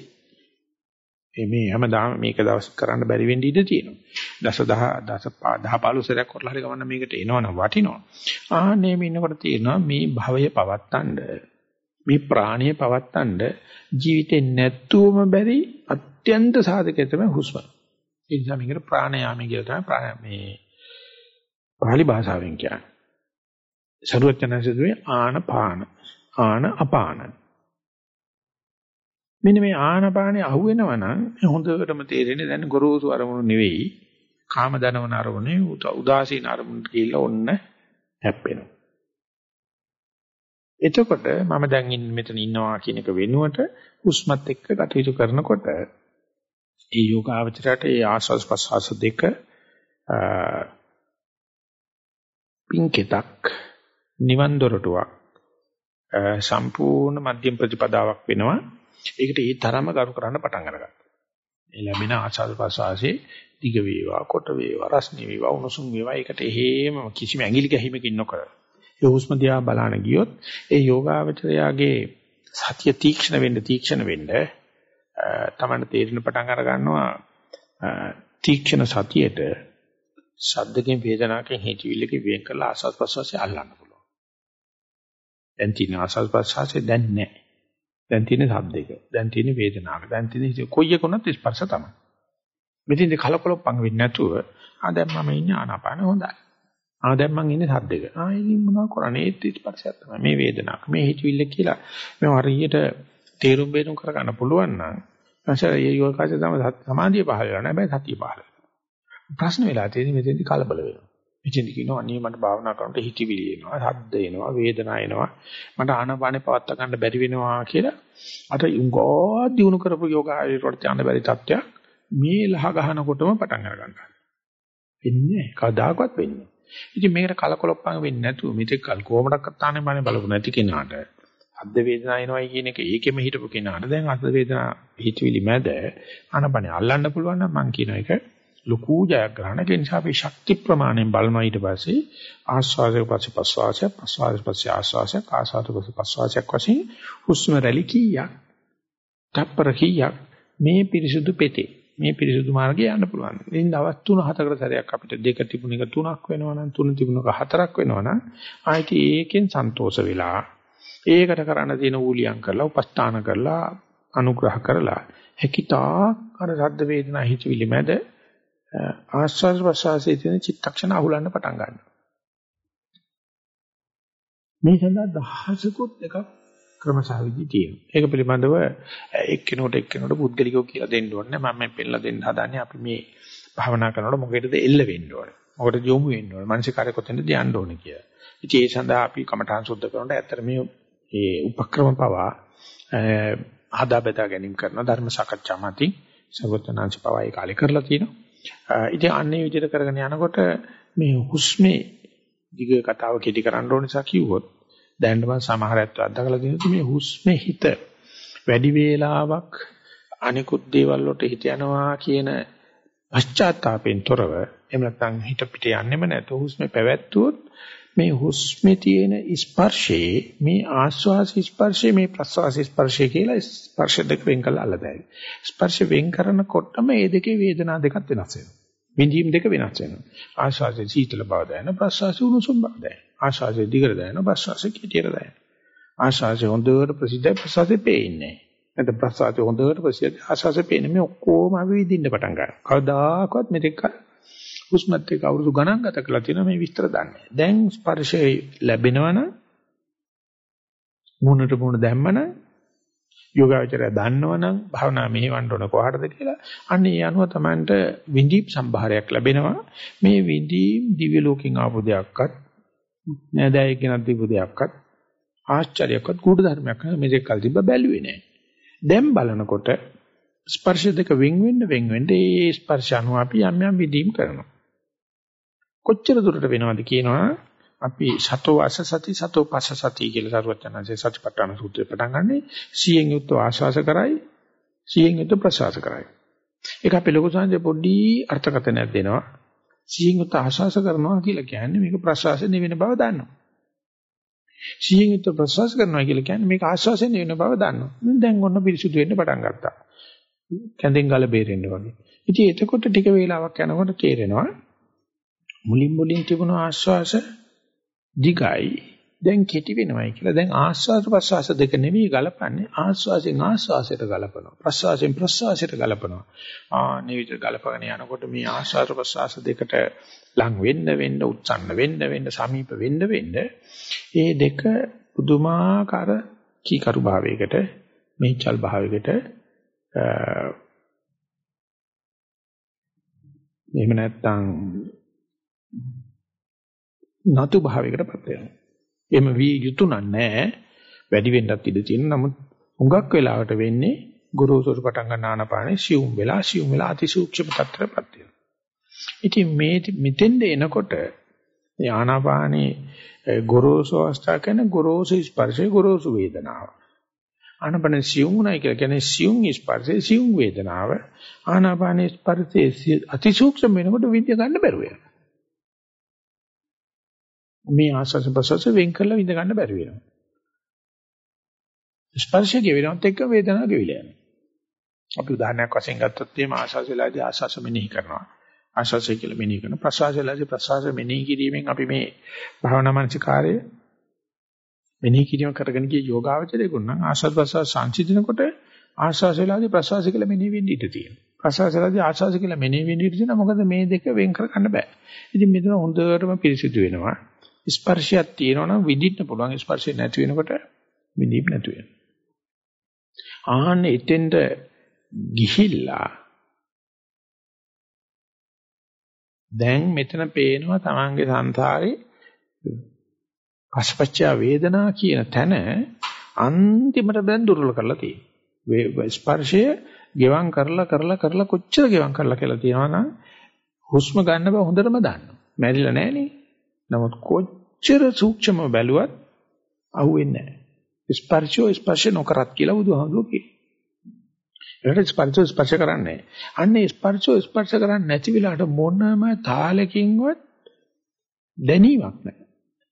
මේ හැමදාම මේක දවස් කරන්න බැරි වෙන්න ඉඩ තියෙනවා. දස දහ දස දහ පහළොස් සැරයක් කරලා හරි ගමන්න මේකට එනවනම් වටිනවා. ආන්නේ මේ ඉන්නකොට තියෙනවා මේ භවය පවත්තන්න මේ ප්‍රාණය පවත්තන්න ජීවිතේ නැත්තුවම බැරි අත්‍යන්ත සාධකය තමයි හුස්ම. ඒ නිසා මේකට ප්‍රාණයාමය කියලා තමයි මේ පාලි භාෂාවෙන් කියන්නේ. සරුවචනසදුවේ ආන පාන ආන අපාන මෙන්න මේ ආනපානේ අහුවෙනවා නම් හොඳටම තේරෙන්නේ දැන් ගොරෝසු අරමුණු නෙවෙයි කාම දනවන අරමුණේ උදාසීන අරමුණට කියලා ඔන්න හැප්පෙනවා. එතකොට මම දැන් මෙතන ඉන්නවා කියන එක වෙනුවට හුස්මත් එක්ක කටයුතු කරනකොට ඒ යෝගාවචරයට ඒ ආස්වාස් ප්‍රස්වාස දෙක පින්කෙතක් නිවන් දොරටුවක් සම්පූර්ණ මධ්‍යම ප්‍රතිපදාවක් වෙනවා. ඒකට ඒ තරම කරු කරන්න පටන් අරගත්තා. මේ ලැබෙන ආශාද ප්‍රසවාසයේ දිග වේවා, කොට වේවා, රස්නි වේවා, උණුසුම් වේවා ඒකට එහෙම කිසිම ඇඟිලි ගැහිමකින් නොකර. ඒ හුස්ම දිහා බලන ගියොත් ඒ යෝගාවචරයාගේ සතිය තීක්ෂණ වෙන්න තීක්ෂණ වෙන්න තමයි තේරෙන පටන් අර ගන්නවා තීක්ෂණ සතියේට ශබ්දකින් වේදනාවකින් හිතවිල්ලකින් වෙන් කරලා ආශාද ප්‍රසවාසය අල්ලන්න පුළුවන්. දැන් තියෙන ආශාද ප්‍රසවාසය දැන් නැහැ. දැන් තියෙන ශබ්දයක, දැන් තියෙන වේදනාවක, දැන් තියෙන කොයි එකුණත් ස්පර්ශ තමයි. මෙතෙන්ද කලකොලොප්පන් වෙන්නේ නැතුව ආ දැන් මම ඉන්නේ ආනාපාන හොඳයි. ආ දැන් මම ඉන්නේ ශබ්දයක. ආ ඉතින් මොනව කරන්නේ? ඒත් ස්පර්ශයක් තමයි. මේ වේදනාවක්, මේ හිතවිල්ල කියලා මේ හරියට තේරුම් බේරුම් කර ගන්න පුළුවන් නම් නැසර ඒ යෝගාචර තමයි සමාධිය පහළ වෙනවා. හැබැයි සතිය පහළ වෙනවා. ප්‍රශ්න වෙලා තියෙන්නේ මෙතෙන්දි කලබල වෙනවා. මෙතෙන්දි කියනවා අනේ මට භාවනා කරනකොට හිතවිලි එනවා, ශබ්ද එනවා, වේදනා එනවා. මට ආනාපානේ පවත් ගන්න බැරි වෙනවා කියලා අර උංගෝ දිනු කරපු යෝගාචරයට යන්න බැරි තත්ත්වයක් මේ ලහ ගහනකොටම පටන් අර ගන්නවා. වෙන්නේ කවදාකවත් වෙන්නේ. ඉතින් මේකට කලකොලොප්පන් වෙන්නේ නැතුව මෙතෙක් කල් කොහොමඩක්වත් ආනේ මම බලපු නැති කෙනාට අද්ද වේදනාව එනවයි කියන එක ඒකෙම හිටපු කෙනාට දැන් අද්ද වේදනාව හිතවිලි මැද ආනපනේ අල්ලන්න පුළුවන් නම් මම කියන එක ලොකු ජයග්‍රහණයක්. ඒ නිසා අපි ශක්ති ප්‍රමාණයෙන් බලනවා ඊට පස්සේ ආස්වාදයේ පස්සේ ප්‍රස්වාසය, ප්‍රස්වාසයේ පස්සේ ආස්වාසය, ආස්වාදයේ පස්සේ ප්‍රස්වාසයක් වශයෙන් හුස්ම රැලි කීයක්, තප්පර කීයක් මේ පිරිසුදු පෙතේ මේ පිරිසුදු මාර්ගය යන්න පුළුවන්. ඉතින් දවස් තුන හතකට සැරයක් අපිට දෙක තිබුණ එක තුනක් වෙනවා නම් තුන තිබුණක හතරක් වෙනවා නම් ආයිත් ඒකෙන් සන්තෝෂ වෙලා ඒකට කරන්න තියෙන ඌලියම් කරලා උපස්ථාන කරලා අනුග්‍රහ කරලා හැකිතා අර රද්ද වේදනා හිතවිලි මැද ආස්වාද ප්‍රසආසයේ තියෙන චිත්තක්ෂණ අහුලන්න පටන් ගන්නවා. මේ සඳහා දහසකුත් එකක් ක්‍රමසාවිදි තියෙනවා. ඒක පිළිබඳව එක්කෙනෙකුට එක්කෙනෙකුට පුද්ගලිකව කියලා දෙන්න ඕනේ. මම මේ පෙන්නලා දෙන්න හදන්නේ අපි මේ භාවනා කරනකොට මොකේද එල්ල වෙන්න ඕනේ. මොකටද යොමු වෙන්න ඕනේ. මානසික කාර්ය කොතැනද යන්න ඕනේ කියලා. ඉතින් ඒ සඳහා අපි කමඨාන් සුද්ධ කරනකොට ඇත්තට මේ මේ උපක්‍රම පවා හදා බෙදා ගැනීම කරන ධර්ම සාකච්ඡා මතින් සර්වඥාන්ස පවා ඒ කාලේ කරලා තියෙනවා. ඉතින් අන්නේ විදිහට කරගෙන යනකොට මේ හුස්මේ දිග කතාව කෙටි කරන්න ඕන නිසා කිව්වොත් දැන් මම සමහරත් අත්දකලා තියෙනවා මේ හුස්මේ හිත වැඩි වේලාවක් අනිකුත් දේවල් වලට හිත යනවා කියන පශ්චාත්තාපයෙන් තොරව එහෙම නැත්නම් හිත පිට යන්නෙම නැතුව හුස්මේ පැවැත්වුවොත් මේ හුස්මේ තියෙන ස්පර්ශයේ මේ ආස්වාස ස්පර්ශයේ මේ ප්‍රස්වාස ස්පර්ශය කියලා ස්පර්ශ දෙක වෙන් කරලා අල්ලදැයි. ස්පර්ශ වෙන් කරනකොටම මේ දෙකේ වේදනා දෙකක් වෙනස් වෙනවා. විඳීම් දෙක වෙනස් වෙනවා. ආස්වාසයේ සීතල බව දැනෙන ප්‍රස්වාසයේ උණුසුම් බව දැනෙන. ආස්වාසයේ දිගට දැනෙන ප්‍රස්වාසයේ කෙටියට දැනෙන. ආස්වාසයේ හොඳට ප්‍රසිද්ධ ප්‍රස්වාසයේ පේන්නේ. නැත්නම් ප්‍රස්වාසයේ හොඳට ප්‍රසිද්ධ ආස්වාසයේ පේන්නේ මේ ඔක්කොම අපි විඳින්න පටන් ගන්නවා. කවදාකවත් මෙතෙක් හුස්මත් එක්ක අවුරුදු ගණන් ගත කරලා තියෙනවා මේ විස්තර දන්නේ. දැන් ස්පර්ශය ලැබෙනවනම් මුණට මුණ දැම්මනම් යෝගාවචරය දන්නවනම් භාවනා මෙහෙවන්න ඕන කොහටද කියලා අන්න ඒ අනුව Tamanට විඳීම් සම්භාරයක් ලැබෙනවා. මේ විඳීම් දිව්‍ය ලෝකෙන් ආපු දෙයක්වත් නෑදෑයෙක් ගෙනත් දීපු දෙයක්වත් ආශ්චර්යයක්වත් කූඩ ධර්මයක් මේක කල් තිබ්බ බැලුවේ නෑ. දැන් බලනකොට ස්පර්ශ දෙක වෙන් වෙන්න වෙන් වෙන්න ඒ ස්පර්ශ අනුව අපි යම් යම් විඳීම් කරනවා. කොච්චර දුරට වෙනවද කියනවා අපි සතෝ වාස සති සතෝ පස්ස සති කියලා සරුවචනanse සතිපට්ඨාන සූත්‍රය පටන් ගන්නෙ සියෙන් යුක්ත ආශ්වාස කරයි සියෙන් යුක්ත ප්‍රශ්වාස කරයි. ඒක අපි ලොකු සංජය පොඩි අර්ථකථනයක් දෙනවා. සියෙන් යුක්ත ආශ්වාස කරනවා කියලා කියන්නේ මේක ප්‍රශ්වාසය නෙවෙන බව දන්නවා. සියෙන් යුක්ත ප්‍රශ්වාස කරනවා කියලා කියන්නේ මේක ආශ්වාසය නෙවෙන බව දන්නවා. දැන් ඔන්න පිරිසුදු වෙන්න පටන් ගත්තා. කැඳෙන් ගල බේරෙන්න වගේ. ඉතින් එතකොට ටික වේලාවක් යනකොට තේරෙනවා මුලින් මුලින් තිබුණු ආශ්වාස දිගයි දැන් කෙටි වෙනවයි කියලා. දැන් ආශ්වාස ප්‍රශ්වාස දෙක නෙවෙයි ගලපන්නේ ආශ්වාසයෙන් ආශ්වාසයට ගලපනවා. ප්‍රශ්වාසයෙන් ප්‍රශ්වාසයට ගලපනවා. ආ නිවිත ගලපගෙන යනකොට මේ ආශ්වාස ප්‍රශ්වාස දෙකට ලං වෙන්න වෙන්න උත්සන්න වෙන්න වෙන්න සමීප වෙන්න වෙන්න මේ දෙක පුදුමාකාර කීකරු භාවයකට මේචල් භාවයකට එහෙම නැත්නම් නතු භාවයකටපත් වෙනවා. එහෙම වී යුතු නැහැ. වැඩි වෙන්නත් ඉඩ තියෙන. නමුත් හුඟක් වෙලාවට වෙන්නේ ගුරුසුරු පටන් ගන්න ආනපානේ සියුම් වෙලා සියුම් වෙලා අතිසූක්ෂම තත්ත්වයටපත් වෙනවා. ඉතින් මේ මෙතෙන්ද එනකොට මේ ආනාපානේ ගොරෝසු අවස්ථාව කියන්නේ ගොරෝසු ස්පර්ශේ ගොරෝසු වේදනාව. ආනාපානේ සියුම් උනායි කියලා කියන්නේ සියුම් ස්පර්ශේ සියුම් වේදනාව. ආනාපානේ ස්පර්ශේ අතිසූක්ෂම වෙනකොට විඳ ගන්න බැරුව යනවා. මේ ආස්වාස ප්‍රසවාස වෙන් කරලා විඳ ගන්න බැරි වෙනවා. ස්පර්ශය ගෙවෙනවත් එක්ක වේදනාව ගෙවිලා යනවා. අපි උදාහරණයක් වශයෙන් ගත්තොත් මේ ආස්වාස වෙලාදී ආස්වාස මෙනෙහි කරනවා. ආස්වාසය කියලා මෙනෙහි කරනවා. ප්‍රසවාස වෙලාදී ප්‍රසවාස මෙනෙහි කිරීමෙන් අපි මේ භාවනා මානසිකාරය මෙනෙහි කිරීම කරගෙන ගිය යෝගාවචරයේ ගුණ නම් ආස්වාද ප්‍රසවාස සංසිඳනකොට ආස්වාස වෙලාදී ප්‍රසවාස කියලා මෙනෙහි වෙන්න ඉඩ තියෙනවා. ප්‍රසවාස වෙලාදී ආස්වාස කියලා මෙනෙහි වෙන්න ඉඩ තියෙනවා. මොකද මේ දෙක වෙන් කර ගන්න බෑ. ඉතින් මෙතන හොඳටම පිරිසිදු වෙනවා. ස්පර්ශයක් තියෙනවා නම් විඳින්න පුළුවන්. ස්පර්ශය නැති වෙනකොට විඳින්න නැතු වෙනවා. ආන්න එතෙන්ට ගිහිල්ලා දැන් මෙතන පේනවා තමන්ගේ සංසාරේ පස්පච්චා වේදනා කියන තැන අන්තිමට දැන් දුර්වල කරලා තියෙනවා. ස්පර්ශය ගෙවම් කරලා කරලා කරලා කොච්චර ගෙවම් කරලා කියලා තියෙනවා නම් හුස්ම ගන්න බව හොඳටම දන්නවා. මැරිලා නැහනේ. නමුත් කොච්චර සූක්ෂම බැලුවත් අහුවෙන්නේ නැහැ. ස්පර්ශෝ ස්පර්ශ නොකරත් කියලා බුදුහාමුදුරුවෝ කියනවා. ඒකට ස්පර්ශෝ ස්පර්ශ කරන්නේ නැහැ. අන්නේ ස්පර්ශෝ ස්පර්ශ කරන්නේ නැති වෙලාවට මොනම තාලකින්වත් දැනීමක් නැහැ.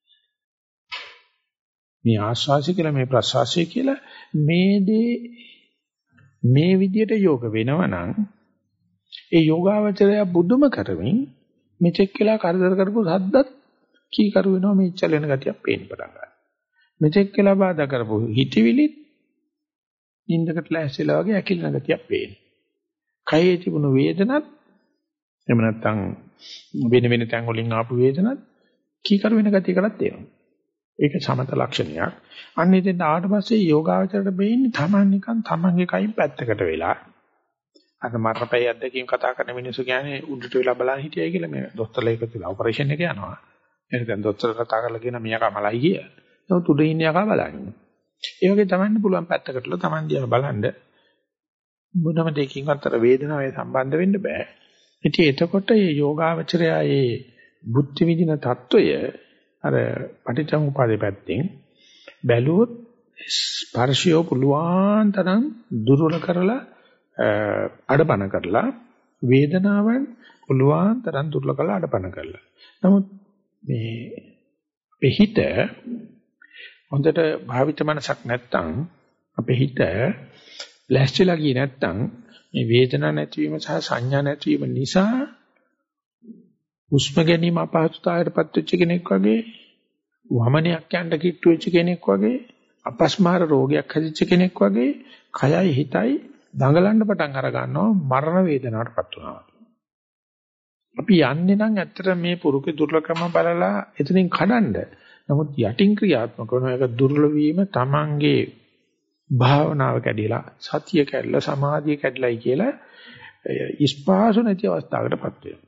මේ ආස්වාසය කියලා මේ ප්‍රසවාසය කියලා මේ දේ මේ විදියට යෝග වෙනවනම් ඒ යෝගාවචරය බුදුම කරමින් මෙතෙක් කියලා කරදර කරපු සද්දත් කීකරු වෙනවා මේ ඉච්ඡල වෙන ගතියක් පේන්න පටන් ගන්නවා. මෙතෙක් කියලා බාධා කරපු හිතවිලිත් නින්දකට ලැහැස්සිලා වගේ ඇකිලෙන ගතියක් පේනවා. කයේ තිබුණු වේදනත් එහෙම නැත්නම් වෙන වෙන තැන් වලින් ආපු වේදනත් කීකරු වෙන ගතියකටත් එනවා. ඒක සමත ලක්ෂණයක්. අන්න ඉතින් ආවට පස්සේ යෝගාවචරයට වෙන්නේ Taman නිකන් Tamanගේ කයින් පැත්තකට වෙලා. අර මරණපැය අධ්‍යක්ෂකම් කතා කරන මිනිස්සු කියන්නේ උඩට වෙලා බලන් හිටියයි කියලා මේ දොස්තරලා එකතු වෙලා ඔපරේෂන් එක යනවා. එහෙනම් දැන් දොස්තර කතා කරලා කියන මියා කමලයි කිය. නමුත් උඩ ඉන්න යකා බලන්නේ. ඒ වගේ Tamanne පුළුවන් පැත්තකටලා Taman දිහා බලන්න මොනම දෙයකින් අතර වේදනාවේ සම්බන්ධ වෙන්න බෑ. ඉතින් එතකොට මේ යෝගාවචරය මේ බුද්ධ විදින తত্ত্বය අර පටිච්චසමුප්පාදේ පැත්තෙන් බැලුවොත් ස්පර්ශය පුළුවන් තරම් දුර්වල කරලා අඩපණ කරලා වේදනාවන් පුළුවන් තරම් දුර්වල කරලා අඩපණ කරලා. නමුත් මේ අපේ හිත හොඳට භාවිත මනසක් නැත්තම් අපේ හිත ලැස්තිලා ගියේ නැත්තම් මේ වේදනා නැතිවීම සහ සංඥා නැතිවීම නිසා හුස්ම ගැනීම අපහසුතාවයටපත් වෙච්ච කෙනෙක් වගේ වමනයක් යන්න කිට්ටු වෙච්ච කෙනෙක් වගේ අපස්මාර රෝගයක් හැදිච්ච කෙනෙක් වගේ කයයි හිතයි දඟලන්න පටන් අර ගන්නවා මරණ වේදනාවටපත් වෙනවා. අපි යන්නේ නම් ඇත්තට මේ පුරුකේ දුර්ලභකම බලලා එතනින් කඩන්න. නමුත් යටින් ක්‍රියාත්මක වෙන එක දුර්ලභ වීම තමන්ගේ භාවනාව කැඩිලා සතිය කැඩලා සමාධිය කැඩලයි කියලා ඉස්පාසු නැති අවස්ථාවකටපත් වෙනවා.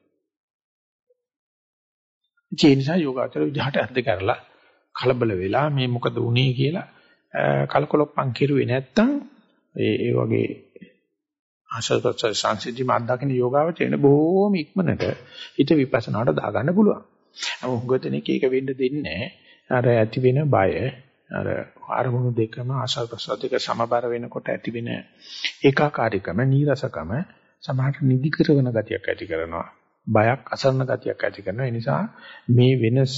ඒ නිසා යෝගාචර විදිහට අද්ද කරලා කලබල වෙලා මේ මොකද වුනේ කියලා කලකොලොප්පන් කෙරුවේ නැත්තම් ඒ ඒ වගේ ආශල්පත් සංසිද්ධි මාද්දාකින යෝගාවචරේන බොහෝම ඉක්මනට හිත විපස්සනාට දාගන්න පුළුවන්. නමුත් හුඟතෙනෙක් ඒක වෙන්න දෙන්නේ අර ඇති වෙන බය අර ආරමුණු දෙකම ආශල්පත් දෙක සමබර වෙනකොට ඇති වෙන ඒකාකාරීකම නීරසකම සමහරට නිදි කරන ගතියක් ඇති කරනවා. බයක් අසරණ ගතියක් ඇති කරනවා. ඒ නිසා මේ වෙනස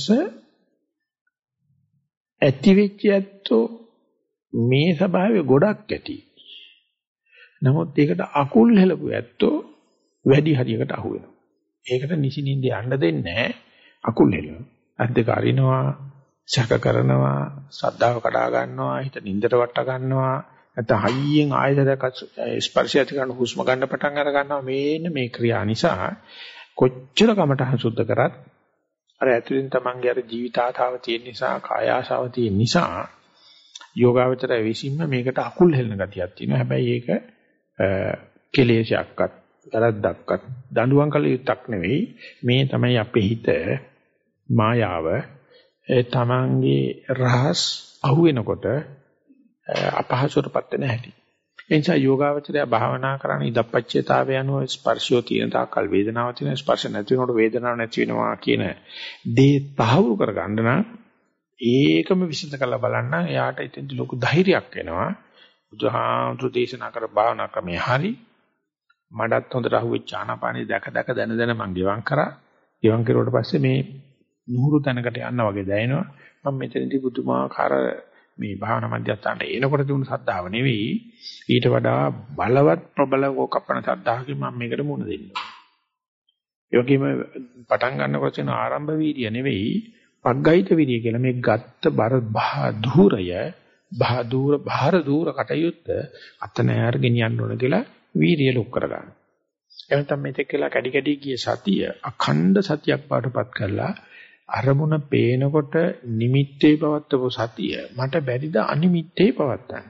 ඇති වෙච්ච ඇත්තෝ මේ ස්වභාවය ගොඩක් ඇති. නමුත් ඒකට අකුල් හෙලපු ඇත්තෝ වැඩි හරියකට අහු වෙනවා. ඒකට නිසින්ින්ද යන්න දෙන්නේ නැහැ. අකුල් හෙලනවා. අද්දක අරිනවා, ශක කරනවා, සද්ධාව කඩා ගන්නවා, හිත නින්දට වට ගන්නවා. නැත්නම් හයියෙන් ආයතනයක් ස්පර්ශය ඇති කරන හුස්ම ගන්න පටන් අර ගන්නවා. මේන්න මේ ක්‍රියා නිසා කොච්චර කමටහන් සුද්ධ කරත් අර ඇතුලින් තමන්ගේ අර ජීවිත ආතාව තියෙන නිසා කාය ආශාව තියෙන නිසා යෝගාවචරය විසින්ම මේකට අකුල් හෙලන ගතියක් තියෙනවා. හැබැයි ඒක කෙලෙසයක්වත් වැරද්දක්වත් දඬුවම් කළ යුත්තක් නෙවෙයි. මේ තමයි අපේ හිත මායාව තමන්ගේ රහස් අහුවෙනකොට අපහසුතාවපත් වෙන හැටි. ඒ නිසා යෝගාවචරය භාවනා කරන ඉදප්පච්චේතාවය අනුව ස්පර්ශය තියෙන තාක්කල් වේදනාව තියෙන ස්පර්ශ නැති වෙනකොට වේදනාවක් නැති වෙනවා කියන දේ තහවුරු කරගන්න නම් ඒකම විශ්ිත කරලා බලන්න එයාට ඉතින් ලොකු ධෛර්යයක් එනවා. බුදුහාමුදුරු දේශනා කර භාවනා ක්‍රමයේ හරි මඩත් හොඳට අහුවෙච්ච ආනාපානිය දැක දැක දැන දැන මං ගෙවම් කරා. ගෙවම් කරුවට පස්සේ මේ නුහුරු තැනකට යන්න වගේ දැනෙනවා. මම මෙතනදී බුදුමාකාර මේ භාවනා මධ්‍යස්ථානට එනකොට තිබුණු සද්ධාව නෙවෙයි ඊට වඩා බලවත් ප්‍රබලව කපන සද්ධාවකින් මම මේකට මුහුණ දෙන්නේ. ඒ වගේම පටන් ගන්නකොට තියෙන ආරම්භ වීර්ය නෙවෙයි පග්ගහිත වීර්ය කියලා මේ ගත්ත බර ධූරය බහ දූර බාහිර දූර කටයුත්ත අතනෑර ගෙනියන්න ඕන කියලා වීර්ය ලොක් කරගන්න. එනතම් මේක කියලා කැඩි කැඩි ගිය සතිය අඛණ්ඩ සතියක් පාටපත් කරලා අරමුණ පේනකොට නිමිත්තේ පවත්වපු සතිය මට බැරිද අනිමිත්තේ පවත්තන්න.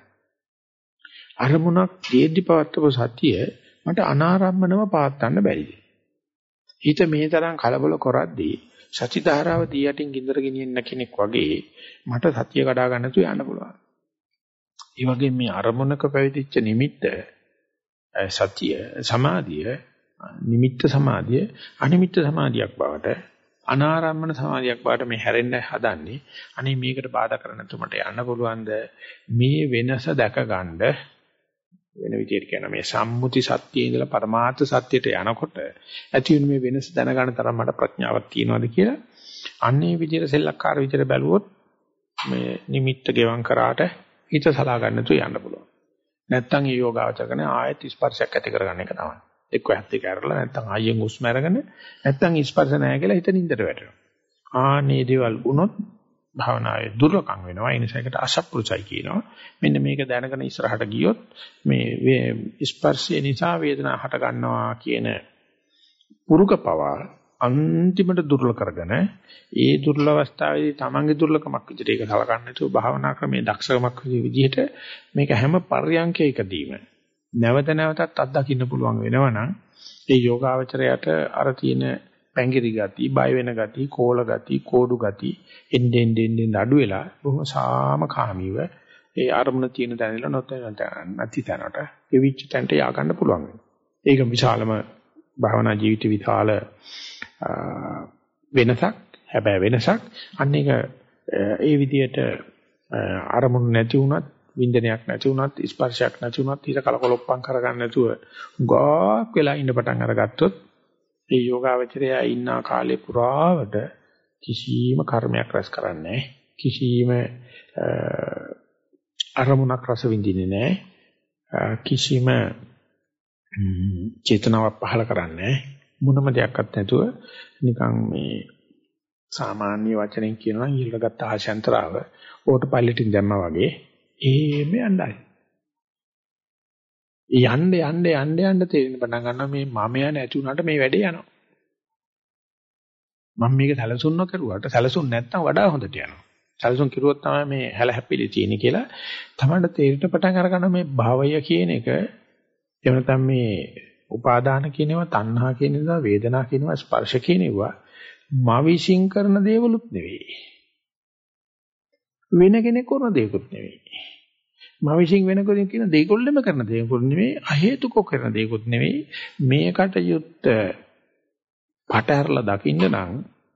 අරමුණක් දෙද්දි පවත්වපු සතිය මට අනාරම්මනව පවත්තන්න බැරිද. හිත මේ තරම් කලබල කරද්දී සති ධාරාව දී යටින් ගින්දර ගෙනියන්න කෙනෙක් වගේ මට සතිය කඩා ගන්න තු යන්න පුළුවන්. ඒ වගේ මේ අරමුණක පැවිදිච්ච නිමිත්ත සතිය සමාධිය නිමිත්ත සමාධිය අනිමිත්ත සමාධියක් බවට අනාරම්මන සමාධියක් බවට මේ හැරෙන්න හදන්නේ. අනේ මේකට බාධා කර නැතුමට යන්න පුළුවන්ද මේ වෙනස දැක ගන්න වෙන විදිහට කියන මේ සම්මුති සත්‍යයේ ඉඳලා පරමාර්ථ සත්‍යයට යනකොට ඇති වෙන මේ වෙනස දැනගන්න තරම් මට ප්‍රඥාවක් තියෙනවද කියලා අන්නේ විදිහට සෙල්ලක්කාර විදිහට බැලුවොත් මේ නිමිත්ත ගෙවම් කරාට හිත සලා ගන්න තු යන්න පුළුවන්. නැත්තම් මේ යෝගාචරකනේ ආයත ස්පර්ශයක් ඇති කරගන්න එක තමයි. එක්ක ඇත්ත එක ඇරලා නැත්තම් ආයෙන් උස්ම අරගෙන නැත්තම් ස්පර්ශ නැහැ කියලා හිත නින්දට වැටෙනවා. ආනේ දේවල් වුණොත් භාවනාවේ දුර්ලකම් වෙනවා. ඒ නිසා ඒකට අසප්පුරුසයි කියනවා. මෙන්න මේක දැනගෙන ඉස්සරහට ගියොත් මේ ස්පර්ශය නිසා වේදනාව හට ගන්නවා කියන පුරුක පවා අන්තිමට දුර්වල කරගෙන ඒ දුර්වල අවස්ථාවේදී තමන්ගේ දුර්ලකමක් විදිහට ඒක සලකන්නේ නැතුව භාවනා ක්‍රමයේ දක්ෂකමක් විදිහට මේක හැම පර්යංකයකදීම නැවත නැවතත් අත්දකින්න පුළුවන් වෙනවනම් ඒ යෝගාවචරයට අර තියෙන පැංගිරි ගති, බය වෙන ගති, කෝල ගති, කෝඩු ගති එන්නේ එන්නේ අඩු වෙලා බොහොම සාමකාමීව ඒ අරමුණ තියෙන තැනilla නැති තැනට එවිච්ච තැනට යා ගන්න පුළුවන් වෙනවා. ඒක විශාලම භාවනා ජීවිත විශාල වෙනසක්. හැබැයි වෙනසක් අන්න ඒක ඒ විදිහට අරමුණු නැති වුණත්, වින්දනයක් නැති වුණත්, ස්පර්ශයක් නැති වුණත් හිත කලකොලොප්පම් කරගන්න නැතුව ගොක් වෙලා ඉන්න පටන් අරගත්තොත් ඒ යෝගාවචරය ඉන්න කාලේ පුරාවට කිසිම කර්මයක් රැස් කරන්නේ නැහැ. කිසිම අරමුණක් රස විඳින්නේ නැහැ. කිසිම චේතනාවක් පහළ කරන්නේ මොනම දෙයක්වත් නැතුව නිකන් මේ සාමාන්‍ය වචනෙන් කියනවා නම් ඉල්ල ගත්ත ආශයන්තරාව ඕටෝ පයිලට්ින් දැම්මා වගේ එහෙම යන්නයි. යන්න යන්න යන්න යන්න තේරෙන්න පටන් ගන්නවා මේ මමයා නැති වුණාට මේ වැඩේ යනවා. මම මේක සැලසුම් නොකරුවාට සැලසුම් නැත්තම් වඩා හොඳට යනවා. සැලසුම් කිරුවොත් තමයි මේ හැල හැපිලි තියෙන්නේ කියලා තමයි තේරෙන්න පටන් අරගන්න මේ භවය කියන එක. එහෙම නැත්නම් මේ උපාදාන කියනවා, තණ්හා කියනවා, වේදනා කියනවා, ස්පර්ශ කියනවා මවිසින් කරන දේවලුත් නෙවෙයි. වෙන කෙනෙක් කරන දේකුත් නෙවෙයි. මවිසින් වෙන කෙනෙක් කියන දේකොල්ලෙම කරන දේකුත් නෙවෙයි, අහේතුක කරන දේකුත් නෙවෙයි. මේකට යුත් පටහැරලා දකින්න නම්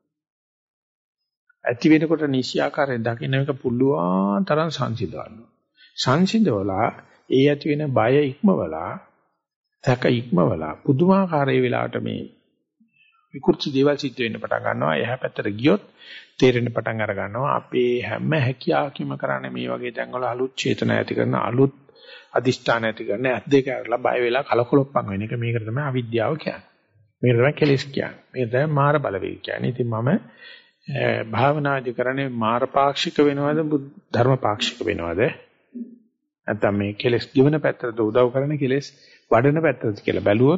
ඇති වෙනකොට නිශ්චයාකාරයෙන් දකින්න එක පුළුවන් තරම් සංසිඳවන්න. සංසිඳවලා ඒ ඇති වෙන බය ඉක්මවලා තක ඉක්මවලා පුදුමාකාර ඒ වෙලාවට මේ විකෘති දේවල් සිද්ධ වෙන්න පටන් ගන්නවා. එහා පැත්තට ගියොත් තේරෙන්න පටන් අර ගන්නවා අපේ හැම හැකියාවකම කරන්නේ මේ වගේ තැන්වල අලුත් චේතන ඇති කරන අලුත් අදිෂ්ඨාන ඇති කරන ඇස් දෙක අරලා බය වෙලා කලකොලොප්පන් වෙන එක. මේකට තමයි අවිද්‍යාව කියන්නේ. මේකට තමයි කෙලෙස් කියන්නේ. මේක තමයි මාර බලවේග කියන්නේ. ඉතින් මම භාවනාදි කරන්නේ මාර පාක්ෂික වෙනවද ධර්ම පාක්ෂික වෙනවද? නැත්නම් මේ කෙලෙස් ජීවන පැත්තට උදව් කරන කෙලෙස් වඩන පැත්තට කියලා බැලුවොත්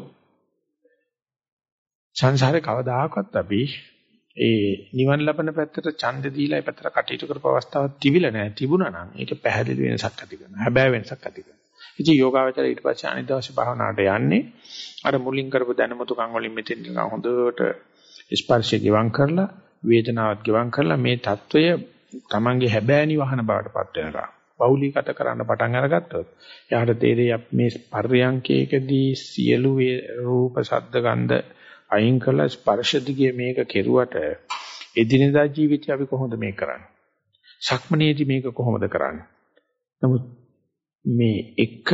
සංසාරේ කවදාකවත් අපි ඒ නිවන් ලබන පැත්තට ඡන්ද දීලා ඒ පැත්තට කටයුතු කරපු අවස්ථාවක් තිබිලා නැහැ. තිබුණා නම් ඒක පැහැදිලි වෙනසක් ඇති කරනවා. හැබැයි වෙනසක් ඇති කරනවා. ඉතින් යෝගාවචරය ඊට පස්සේ අනිත් දවසේ භාවනාවට යන්නේ අර මුලින් කරපු දැනුමතුකම් වලින් මෙතෙන් නිකන් හොඳට ස්පර්ශය ගෙවම් කරලා වේදනාවත් ගෙවම් කරලා මේ తত্ত্বය Tamange හැබෑනි වහන බවටපත් වෙනවා. බෞලීගත කරන්න පටන් අරගත්තොත් යාට තේරෙයි අපි මේ පර්යංකයකදී සියලු රූප ශබ්ද ගන්ධ අයින් කළා ස්පර්ශ දිගේ මේක කෙරුවට එදිනෙදා ජීවිතය අපි කොහොමද මේක කරන්නේ? සක්මනේදී මේක කොහොමද කරන්නේ? නමුත් මේ එක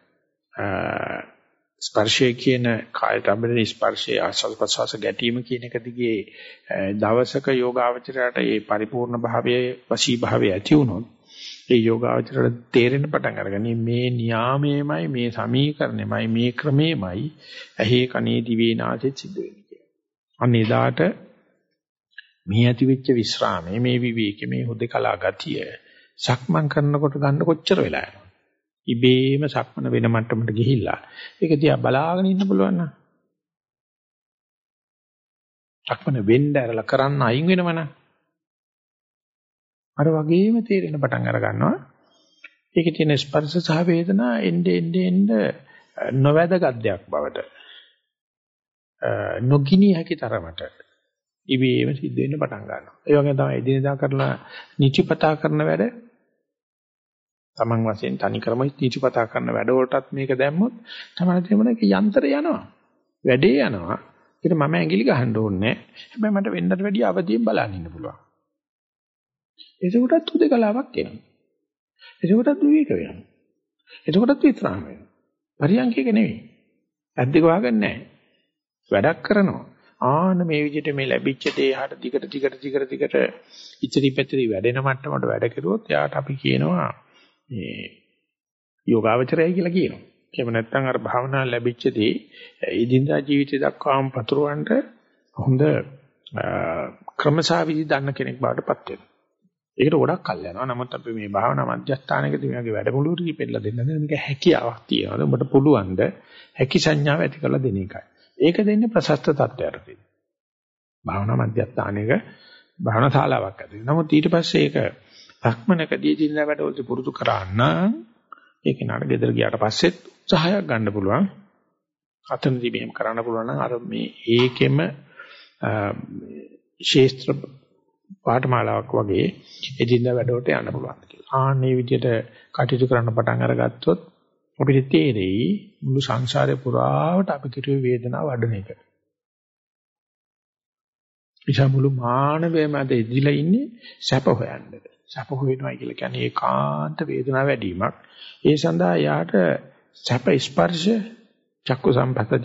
ස්පර්ශය කියන කායට අඹරන ස්පර්ශයේ ආස්වාද ප්‍රසවාස ගැටීම කියන එක දිගේ දවසක යෝගාවචරයට ඒ පරිපූර්ණ භාවයේ වශී භාවයේ ඇති වුණොත් ඒ යෝගාවචරයට තේරෙන පටන් අරගනි මේ න්‍යාමයේමයි මේ සමීකරණයමයි මේ ක්‍රමයේමයි ඇහි කනේ දිවේ නාසෙත් සිද්ධ වෙන්නේ කියලා. අන්න එදාට මේ ඇති වෙච්ච විස්රාමයේ මේ විවේකයේ මේ හුදකලා ගතිය සක්මන් කරනකොට ගන්න කොච්චර වෙලා යනවද? ඉබේම සක්මන වෙන මට්ටමට ගිහිල්ලා ඒක දිහා බලාගෙන ඉන්න පුළුවන් නම් සක්මන වෙන්න ඇරලා කරන්න අයින් වෙනවනම් අර වගේම තේරෙන පටන් අර ගන්නවා. ඒකේ තියෙන ස්පර්ශ සහ වේදනා එnde ende ende නොවැදගත් දෙයක් බවට නොගිනී හැකි තරමට ඉබේම සිද්ධ වෙන්න පටන් ගන්නවා. ඒ වගේ තමයි එදිනෙදා කරලා නිචිපතා කරන වැඩ තමන් වශයෙන් තනි ක්‍රම නිචිපතා කරන වැඩ වලටත් මේක දැම්මොත් තමයි තේමනේ ඒක යන්ත්‍රය යනවා. වැඩේ යනවා. ඒක මම ඇඟිලි ගහන්න ඕනේ නැහැ. හැබැයි මට වෙන්නට වැඩිය අවදියෙන් බලන්න ඉන්න පුළුවන්. එතකොටත් උදේකලාවක් එනවා. එතකොටත් විවේක වෙනවා. එතකොටත් විස්රාම වෙනවා. පරියන්කේක නෙවෙයි. ඇද්දක වහගන්නේ නැහැ. වැඩක් කරනවා. ආන මේ විදිහට මේ ලැබිච්ච දේ හට දිගට දිගට දිගට දිගට ඉතිරි පැතිරි වැඩෙන මට්ටමට වැඩ කෙරුවොත් යාට අපි කියනවා මේ යෝගාවචරයයි කියලා කියනවා. එහෙම නැත්නම් අර භාවනා ලැබිච්ච දේ ඉදින්දා ජීවිතය දක්වාම පතුරවන්න හොඳ ක්‍රමසාවිදි දන්න කෙනෙක් බවට පත් වෙනවා. ඒකට ගොඩක් කල් යනවා. නමුත් අපි මේ භාවනා මධ්‍යස්ථානයකදී මේ වගේ වැඩමුළුවකදී පෙන්නලා දෙන්න දෙන මේක හැකියාවක් තියෙනවා. උඹට පුළුවන් ද හැකි සංඥාව ඇති කරලා දෙන එකයි. ඒක දෙන්නේ ප්‍රශස්ත තත්ත්වයටදී. භාවනා මධ්‍යස්ථානයක භාවනා ශාලාවක් ඇතුළේ. නමුත් ඊට පස්සේ ඒක භක්මනකදී දිනන වැඩවලට පුරුදු කරා නම් ඒක නඩ ගෙදර ගියාට පස්සෙත් උත්සාහයක් ගන්න පුළුවන්. අතනදී මෙහෙම කරන්න පුළුවන් නම් අර මේ ඒකෙම ශේස්ත්‍ර පාඨමාලාවක් වගේ එදිනදා වැඩවලට යන්න පුළුවන් කියලා. ආන්නේ විදිහට කටයුතු කරන්න පටන් අරගත්තොත් අපිට තේරෙයි මුළු සංසාරේ පුරාවට අපි කිරුවේ වේදනාව වඩන එක. ඉතින් මුළු මානවයම අද ඉදිලා ඉන්නේ සැප හොයන්න. සැප හොයනවා කියලා කියන්නේ ඒකාන්ත වේදනාව වැඩිවීමක්. ඒ සඳහා යාට සැප ස්පර්ශ චක්කු සම්පතජ,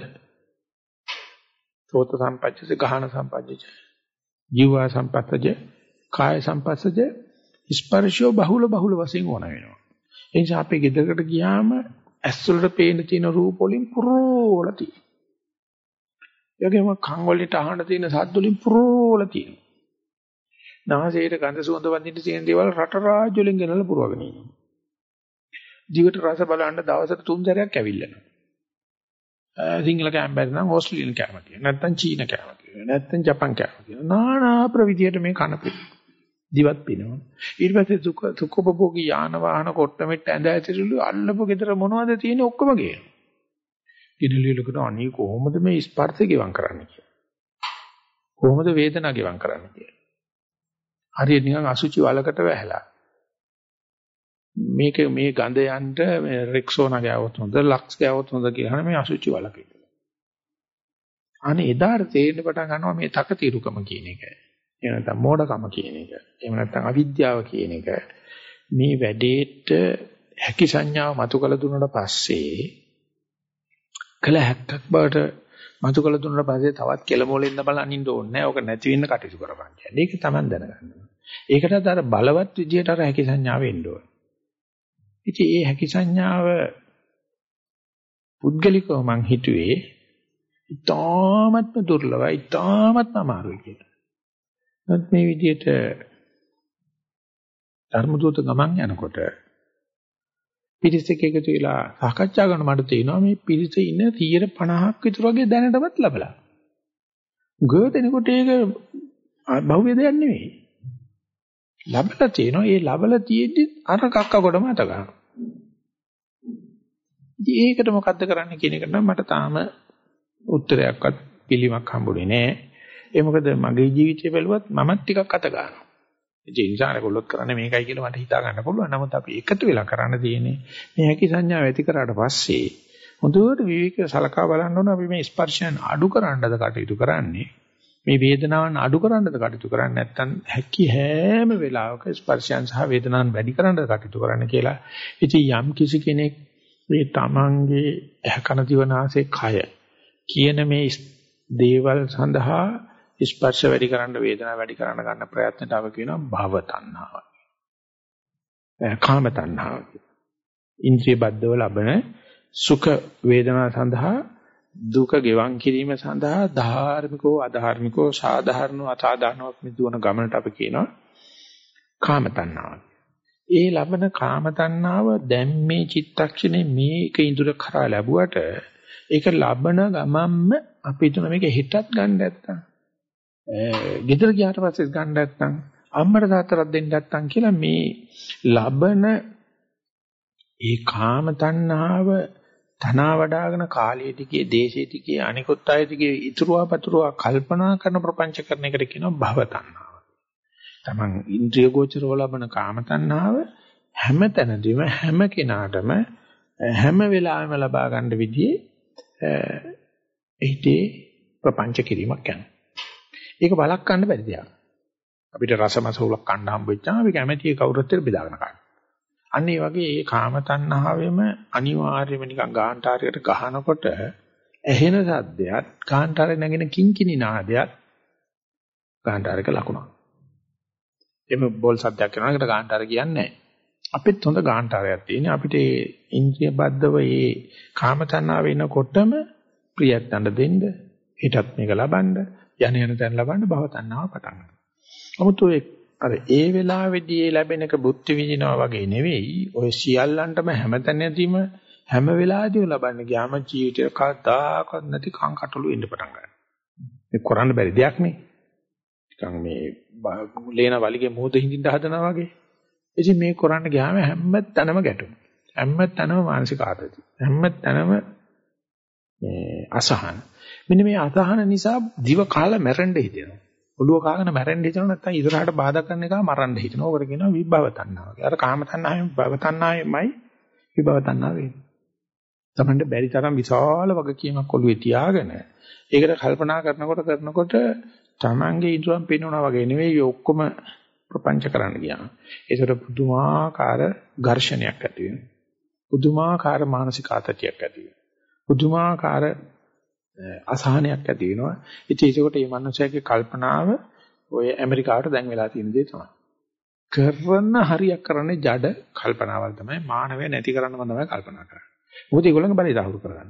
සෝත සම්පජ්ජස, ගහන සම්පජ්ජස, ජීව සම්පතජ, කාය සම්පස්සජ ස්පර්ශෝ බහුල බහුල වශයෙන් ඕන වෙනවා. ඒ නිසා අපි ගෙදරකට ගියාම ඇස් වලට පේන තියෙන රූප වලින් පුරෝල තියෙනවා. යෝගෙම කන් වලට අහන්න තියෙන සද්ද වලින් පුරෝල තියෙනවා. නාසයට ගඳ සුවඳ වදින්න තියෙන දේවල් රට රාජ්‍ය වලින් ගෙනල්ලා පුරවගෙන ඉන්නවා. දිවට රස බලන්න දවසට තුන් සැරයක් ඇවිල්ලා. සිංහල කෑම බැරි නම් ඕස්ට්‍රේලියානු කෑම කියනවා. නැත්නම් චීන කෑම කියනවා. නැත්නම් ජපන් කෑම කියනවා. නානා ප්‍රවිධියට මේ කන පිළ. දිවත් පිනවන. ඊට පස්සේ සුඛ සුඛෝපභෝගී යාන වාහන කොට්ටමෙට්ට ඇඳ ඇතිරිලු අල්ලපු ගෙදර මොනවද තියෙන්නේ ඔක්කොම ගේනවා. ඉනලියලකට අනේ කොහොමද මේ ස්පර්ශය ගෙවම් කරන්නේ කියලා. කොහොමද වේදනාව ගෙවම් කරන්නේ කියලා. හරියට නිකන් අසුචි වලකට වැහැලා. මේක මේ ගඳ යන්න මේ රෙක්සෝනා ගෑවොත් හොඳ ලක්ස් ගෑවොත් හොඳ කියලා මේ අසුචි වලක. අනේ එදාට තේරෙන්න පටන් ගන්නවා මේ තකතිරුකම කියන එක. එහෙම නැත්නම් මෝඩකම කියන එක. එහෙම නැත්නම් අවිද්‍යාව කියන එක. මේ වැඩේට හැකි සංඥාව මතු කළ දුන්නාට පස්සේ කළ හැක්කක් බවට මතු කළ දුන්නාට පස්සේ තවත් කෙලමොලෙන්න බලන්න ඉන්න ඕනේ නැහැ. ඕක නැති වෙන්න කටයුතු කරපන් කියන්නේ. ඒක තමයි දැනගන්න. ඒකටත් අර බලවත් විදියට අර හැකි සංඥාව එන්න ඕනේ. ඉතින් මේ හැකි සංඥාව පුද්ගලිකව මං හිතුවේ ඉතාමත්ම දුර්ලභයි, ඉතාමත්ම අමාරුයි කියලා. නමුත් මේ විදිහට ධර්මදූත ගමන් යනකොට පිරිසක එකතු වෙලා සාකච්ඡා කරන මට තේනවා මේ පිරිස ඉන්න සියයට පනහක් විතර වගේ දැනටමත් ලැබලා. ගොඩේනකොට ඒක බහුවේ දෙයක් නෙවෙයි. ලැබලා තියෙනවා. ඒ ලැබලා තියෙද්දි අර කක්ක කොටම අත ගන්නවා. ඉතින් ඒකට මොකද්ද කරන්න කියන එක නම් මට තාම උත්තරයක්වත් පිළිමක් හම්බුනේ නෑ. ඒ මොකද මගේ ජීවිතය බැලුවත් මමත් ටිකක් අත ගන්නවා. ඒ නිසා ඒගොල්ලොත් කරන්නේ මේකයි කියලා මට හිතා ගන්න පුළුවන්. නමුත් අපි එකතු වෙලා කරන්න තියෙන්නේ මේ හැකි සංඥාව ඇති කරාට පස්සේ හොඳට විවේකීව සලකා බලන්න ඕන අපි මේ ස්පර්ශයන් අඩු කරන්නද කටයුතු කරන්නේ. මේ වේදනාවන් අඩු කරන්නද කටයුතු කරන්නේ නැත්නම් හැකි හැම වෙලාවක ස්පර්ශයන් සහ වේදනාවන් වැඩි කරන්නද කටයුතු කරන්න කියලා. ඉතින් යම් කිසි කෙනෙක් මේ තමන්ගේ ඇහකන දිවනාසයේ කය කියන මේ දේවල් සඳහා ස්පර්ශ වැඩි කරන්න වේදනාව වැඩි කරන්න ගන්න ප්‍රයත්නට අපි කියනවා භව තණ්හාව. කාම තණ්හාව. ඉන්ද්‍රිය බද්ධව ලබන සුඛ වේදනා සඳහා දුක ගෙවන් කිරීම සඳහා ධාර්මිකෝ අධාර්මිකෝ සාධාරණෝ අසාධාරණෝ මිදුවන ගමනට අපි කියනවා කාම තණ්හාව. ඒ ලබන කාම තණ්හාව දැන් මේ චිත්තක්ෂණේ මේක ඉඳුර කරා ලැබුවට ඒක ලබන ගමන්ම අපි හිතන මේක හිතත් ගන්න නැත්තම් ගෙදර ගියාට පස්සේ ගන්න නැත්තම් අම්මට තාත්තට දෙන්න නැත්තම් කියලා මේ ලබන ඒ කාම තණ්හාව තනවා වඩාගෙන කාලයේ ටිකේ දේශයේ ටිකේ අනිකුත් අය ටිකේ ඉතුරුවා පතුරුවා කල්පනා කරන ප්‍රපංච කරන එකට කියනවා භව තණ්හාව. Taman ඉන්ද්‍රිය ගෝචරව ලබන කාම තණ්හාව හැම තැනදීම හැම කෙනාටම හැම වෙලාවෙම ලබා ගන්න විදිහේ ඒටි ප්‍රපංච කිරීමක් යනවා. ඒක බලක් ගන්න බැරි දෙයක්. අපිට රසමස උලක් කන්න හම්බෙච්චාම අපි කැමැති ඒ කවුරුත් එක්ක බෙදාගෙන කන්න. අන්න ඒ වගේ ඒ කාම තණ්හාවෙම අනිවාර්යයෙන්ම නිකන් ගාන්ටාරයකට ගහනකොට ඇහෙන සද්දයක් ගාන්ටාරේ නැගෙන කිංකිණි නාදයක් ගාන්ටාරයක ලකුණක්. එimhe බෝල් සද්දයක් කරනවා ඒකට ගාන්ටාර කියන්නේ නැහැ. අපිත් හොඳ ගාන්ටාරයක් තියෙනවා. අපිට ඒ ඉන්ද්‍රිය බද්ධව ඒ කාම තණ්හාව එනකොටම ප්‍රියත්තන්ට දෙන්න, හිතත් මේක ලබන්න, යන යන තැන ලබන්න භව තණ්හාව පටන් ගන්නවා. 아무ත් ඔය අර ඒ වෙලාවේදී ඒ ලැබෙන එක බුද්ධ විඳිනවා වගේ නෙවෙයි. ඔය සියල්ලන්ටම හැමතැනදීම හැම වෙලාවෙදීම ලබන්න ගියාම ජීවිතේ කවදාකවත් නැති කංකටොළු එන්න පටන් ගන්නවා. මේ කරන්න බැරි දෙයක් නේ. නිකන් මේ ලේන වලිගේ මොහොත හින්දින්න හදනවා වගේ. ඉතින් මේ කරන්න ගියාම හැම තැනම ගැටුම්. හැම තැනම මානසික ආතති. හැම තැනම මේ අසහන. මෙන්න මේ අසහන නිසා දිව කාලා මැරෙන්න හිතෙනවා. ඔළුව කාගෙන මැරෙන්න හිතනවා නැත්නම් ඉදරහට බාධා කරන එක මරන්න හිතනවා. ඕකට කියනවා විභව තණ්හාව. අර කාම තණ්හාවෙන් භව තණ්හාවෙමයි විභව තණ්හාව වෙන්නේ. තමන්ට බැරි තරම් විශාල වගකීමක් ඔළුවේ තියාගෙන ඒකට කල්පනා කරනකොට කරනකොට තමන්ගේ ඉදරම් පේනවා වගේ නෙවෙයි ඔක්කොම ප්‍රපංච කරන්න ගියාම. ඒකට පුදුමාකාර ඝර්ෂණයක් ඇති වෙනවා. පුදුමාකාර මානසික ආතතියක් ඇති වෙනවා. පුදුමාකාර අසහනයක් ඇති වෙනවා. ඉතින් ඒකට මේ මනුස්සයාගේ කල්පනාව ඔය ඇමරිකාවට දැන් වෙලා තියෙන දේ තමයි. කරන හරියක් කරන්නේ ජඩ කල්පනාවල් තමයි. මානවය නැති කරන්නම තමයි කල්පනා කරන්නේ. මොකද ඒගොල්ලන්ගේ බලය දහුරු කරගන්න.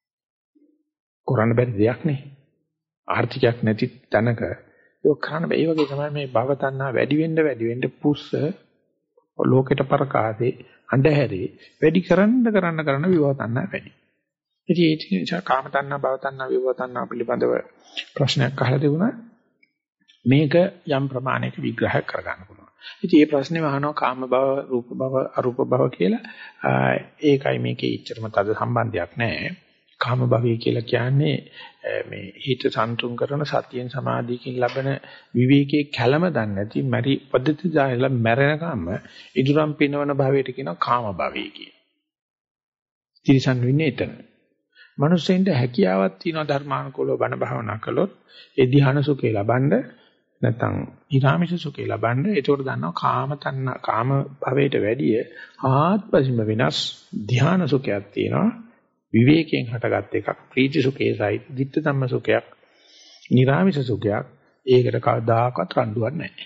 කරන්න බැරි දෙයක් නේ. ආර්ථිකයක් නැති තැනක ඒක කරන්න බෑ. ඒ වගේ තමයි මේ භව තණ්හා වැඩි වෙන්න වැඩි වෙන්න පුස්ස ලෝකෙට පරකාසේ අඳුරේ වැඩි කරන්න කරන්න කරන්න විභව තණ්හා වැඩි. ඉතින් ඒ නිසා කාම තණ්හා භව තණ්හා විභව තණ්හා පිළිබඳව ප්‍රශ්නයක් අහලා තිබුණා. මේක යම් ප්‍රමාණයක විග්‍රහ කරගන්න පුළුවන්. ඉතින් මේ ප්‍රශ්නේ අහනවා කාම භව රූප භව අරූප භව කියලා. ඒකයි මේකේ ඉච්චරම තද සම්බන්ධයක් නැහැ. කාම භවය කියලා කියන්නේ මේ හිත සන්තුන් කරන සතියෙන් සමාධියකින් ලැබෙන විවේකයේ කැළම දන්නේ නැති මරි පද්ධති දාලා මැරෙනකම් ඉදුරම් පිනවන භවයට කියනවා කාම භවය කියලා. තිරිසන් වෙන්නේ එතන. මනුස්සෙන්ට හැකියාවක් තියෙනවා ධර්මානුකූලව බණ භාවනා කළොත් ඒ ධ්‍යාන සුඛය ලබනද නැත්නම් ඊරාමිෂ සුඛය ලබනද ඒකට දන්නවා කාම තණ්හ කාම භවයට වැඩිය ආත්පසින්ම වෙනස් ධ්‍යාන සුඛයක් තියෙනවා. විවේකයෙන් හටගත් එකක් ප්‍රීති සුඛේසයි ditta ධම්ම සුඛයක් නිරාමිෂ සුඛයක් ඒකට කවදාකවත් රණ්ඩුවක් නැහැ.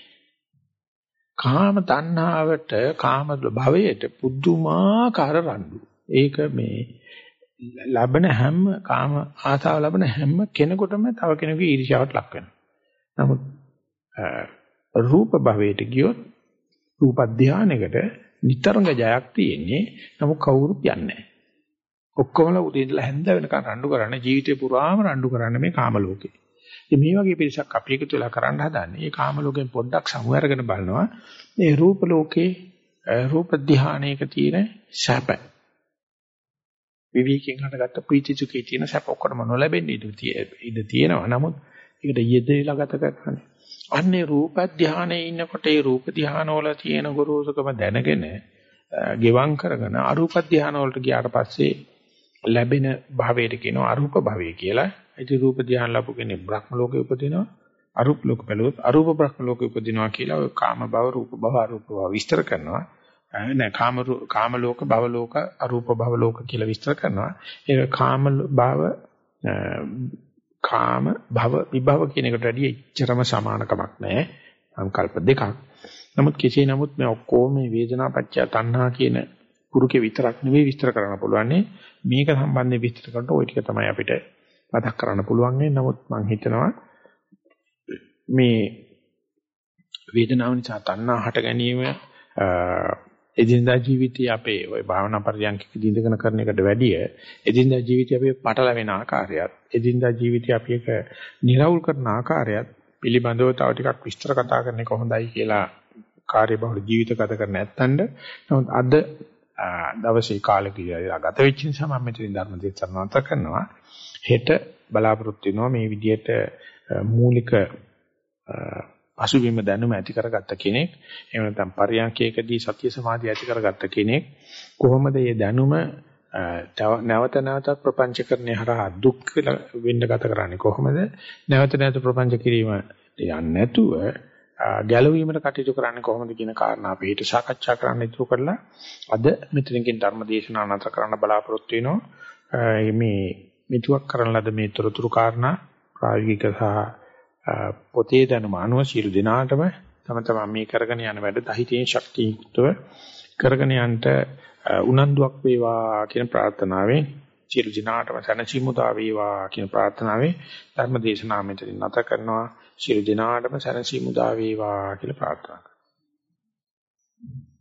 කාම තණ්හාවට කාම භවයට පුදුමාකාර රණ්ඩු. ඒක මේ ලබන හැම කාම ආසාව ලබන හැම කෙනෙකුටම තව කෙනෙකුගේ ඊර්ෂ්‍යාවට ලක් වෙනවා. නමුත් රූප භවයට ගියොත් රූප ධානයකට නිතරම ජයක් තියෙන්නේ. නමුත් කවුරුත් යන්නේ නැහැ. ඔක්කොමලා උදේ ඉඳලා හැන්ද වෙනකන් රණ්ඩු කරන්නේ ජීවිතේ පුරාම රණ්ඩු කරන්නේ මේ කාම ලෝකේ. ඉතින් මේ වගේ පිරිසක් අපි එකතු වෙලා කරන්න හදන්නේ මේ කාම ලෝකෙන් පොඩ්ඩක් සමු අරගෙන බලනවා මේ රූප ලෝකේ රූප ධානයක තියෙන සැප. විවිධකින් හටගත්ත ප්‍රීති සුඛේ තියෙන සැප ඔක්කොම නොලැබෙන්නේ ඉඳ තියෙනවා. නමුත් ඒකට යෙදෙලා ගත කරන්නේ. අන්නේ රූප ධානයේ ඉන්නකොට ඒ රූප ධාන වල තියෙන ගොරෝසුකම දැනගෙන ගෙවම් කරගෙන අරූප ධාන වලට ගියාට පස්සේ ලැබෙන භවයට කියනවා අරූප භවය කියලා. ඒ රූප ධ්‍යාන ලැබු කෙනෙක් බ්‍රහ්ම ලෝකේ උපදිනවා. අරූප ලෝක බැලුවොත් අරූප බ්‍රහ්ම ලෝකේ උපදිනවා කියලා ඔය කාම භව රූප භව අරූප භව විස්තර කරනවා. නෑ කාම කාම ලෝක භව ලෝක අරූප භව ලෝක කියලා විස්තර කරනවා. ඒ කාම භව කාම භව විභව කියන එකට වැඩිය ඉච්චරම සමානකමක් නෑ. සංකල්ප දෙකක්. නමුත් කෙසේ නමුත් මේ ඔක්කොම මේ වේදනා පත්‍ය තණ්හා කියන පුරුකේ විතරක් නෙවෙයි විස්තර කරන්න පුළුවන්. මේක සම්බන්ධයෙන් විස්තර කරනකොට ওই ටික තමයි අපිට මතක් කරන්න පුළුවන්. නමුත් මම හිතනවා මේ වේදනාව නිසා තණ්හා හට ගැනීම එදිනදා ජීවිතයේ අපේ ওই භාවනා පරියන්කකදී ඉඳගෙන කරන එකට වැඩිය එදිනදා ජීවිතයේ අපේ පටලැවෙන ආකාරයත් එදිනදා ජීවිතයේ අපි එක නිරවුල් කරන ආකාරයත් පිළිබඳව තව ටිකක් විස්තර කතා කරන එක හොඳයි කියලා කාර්යබහුල ජීවිත ගත කර නැත්තඳ නමුත් අද දවසේ කාලකීයලා ගත වෙච්ච නිසා මම මෙතන ධර්ම දේශනාව නැවත කරනවා. හෙට බලාපොරොත්තු වෙනවා මේ විදිහට මූලික පසුබිම දැනුම ඇති කරගත්ත කෙනෙක් එහෙම නැත්නම් පරියන්කයකදී සතිය සමාධිය ඇති කරගත්ත කෙනෙක් කොහොමද මේ දැනුම නැවත නැවතත් ප්‍රපංචකරණය හරහා දුක් වෙන්න ගත කරන්නේ කොහොමද නැවත නැවත ප්‍රපංච කිරීම යන්නේ නැතුව ගැලවීමට කටයුතු කරන්නේ කොහොමද කියන කාරණා අපි ඊට සාකච්ඡා කරන්න ඉතුරු කරලා අද මෙතනකින් ධර්ම දේශනාව නතර කරන්න බලාපොරොත්තු වෙනවා. මේ මෙතුවක් කරන ලද මේ තොරතුරු කාරණා ප්‍රායෝගික සහ පොතේ දැනුම අනුව සියලු දෙනාටම තම තමන් මේ කරගෙන යන වැඩ දහිතේ ශක්තියුක්තව කරගෙන යන්නට උනන්දුවක් වේවා කියන ප්‍රාර්ථනාවෙන් සියලු දෙනාටම සැනසීමුදා වේවා කියන ප්‍රාර්ථනාවෙන් ධර්ම දේශනාව මෙතනින් නැත කරනවා. සියලු දෙනාටම සැනසීමුදා වේවා කියලා ප්‍රාර්ථනා කරනවා.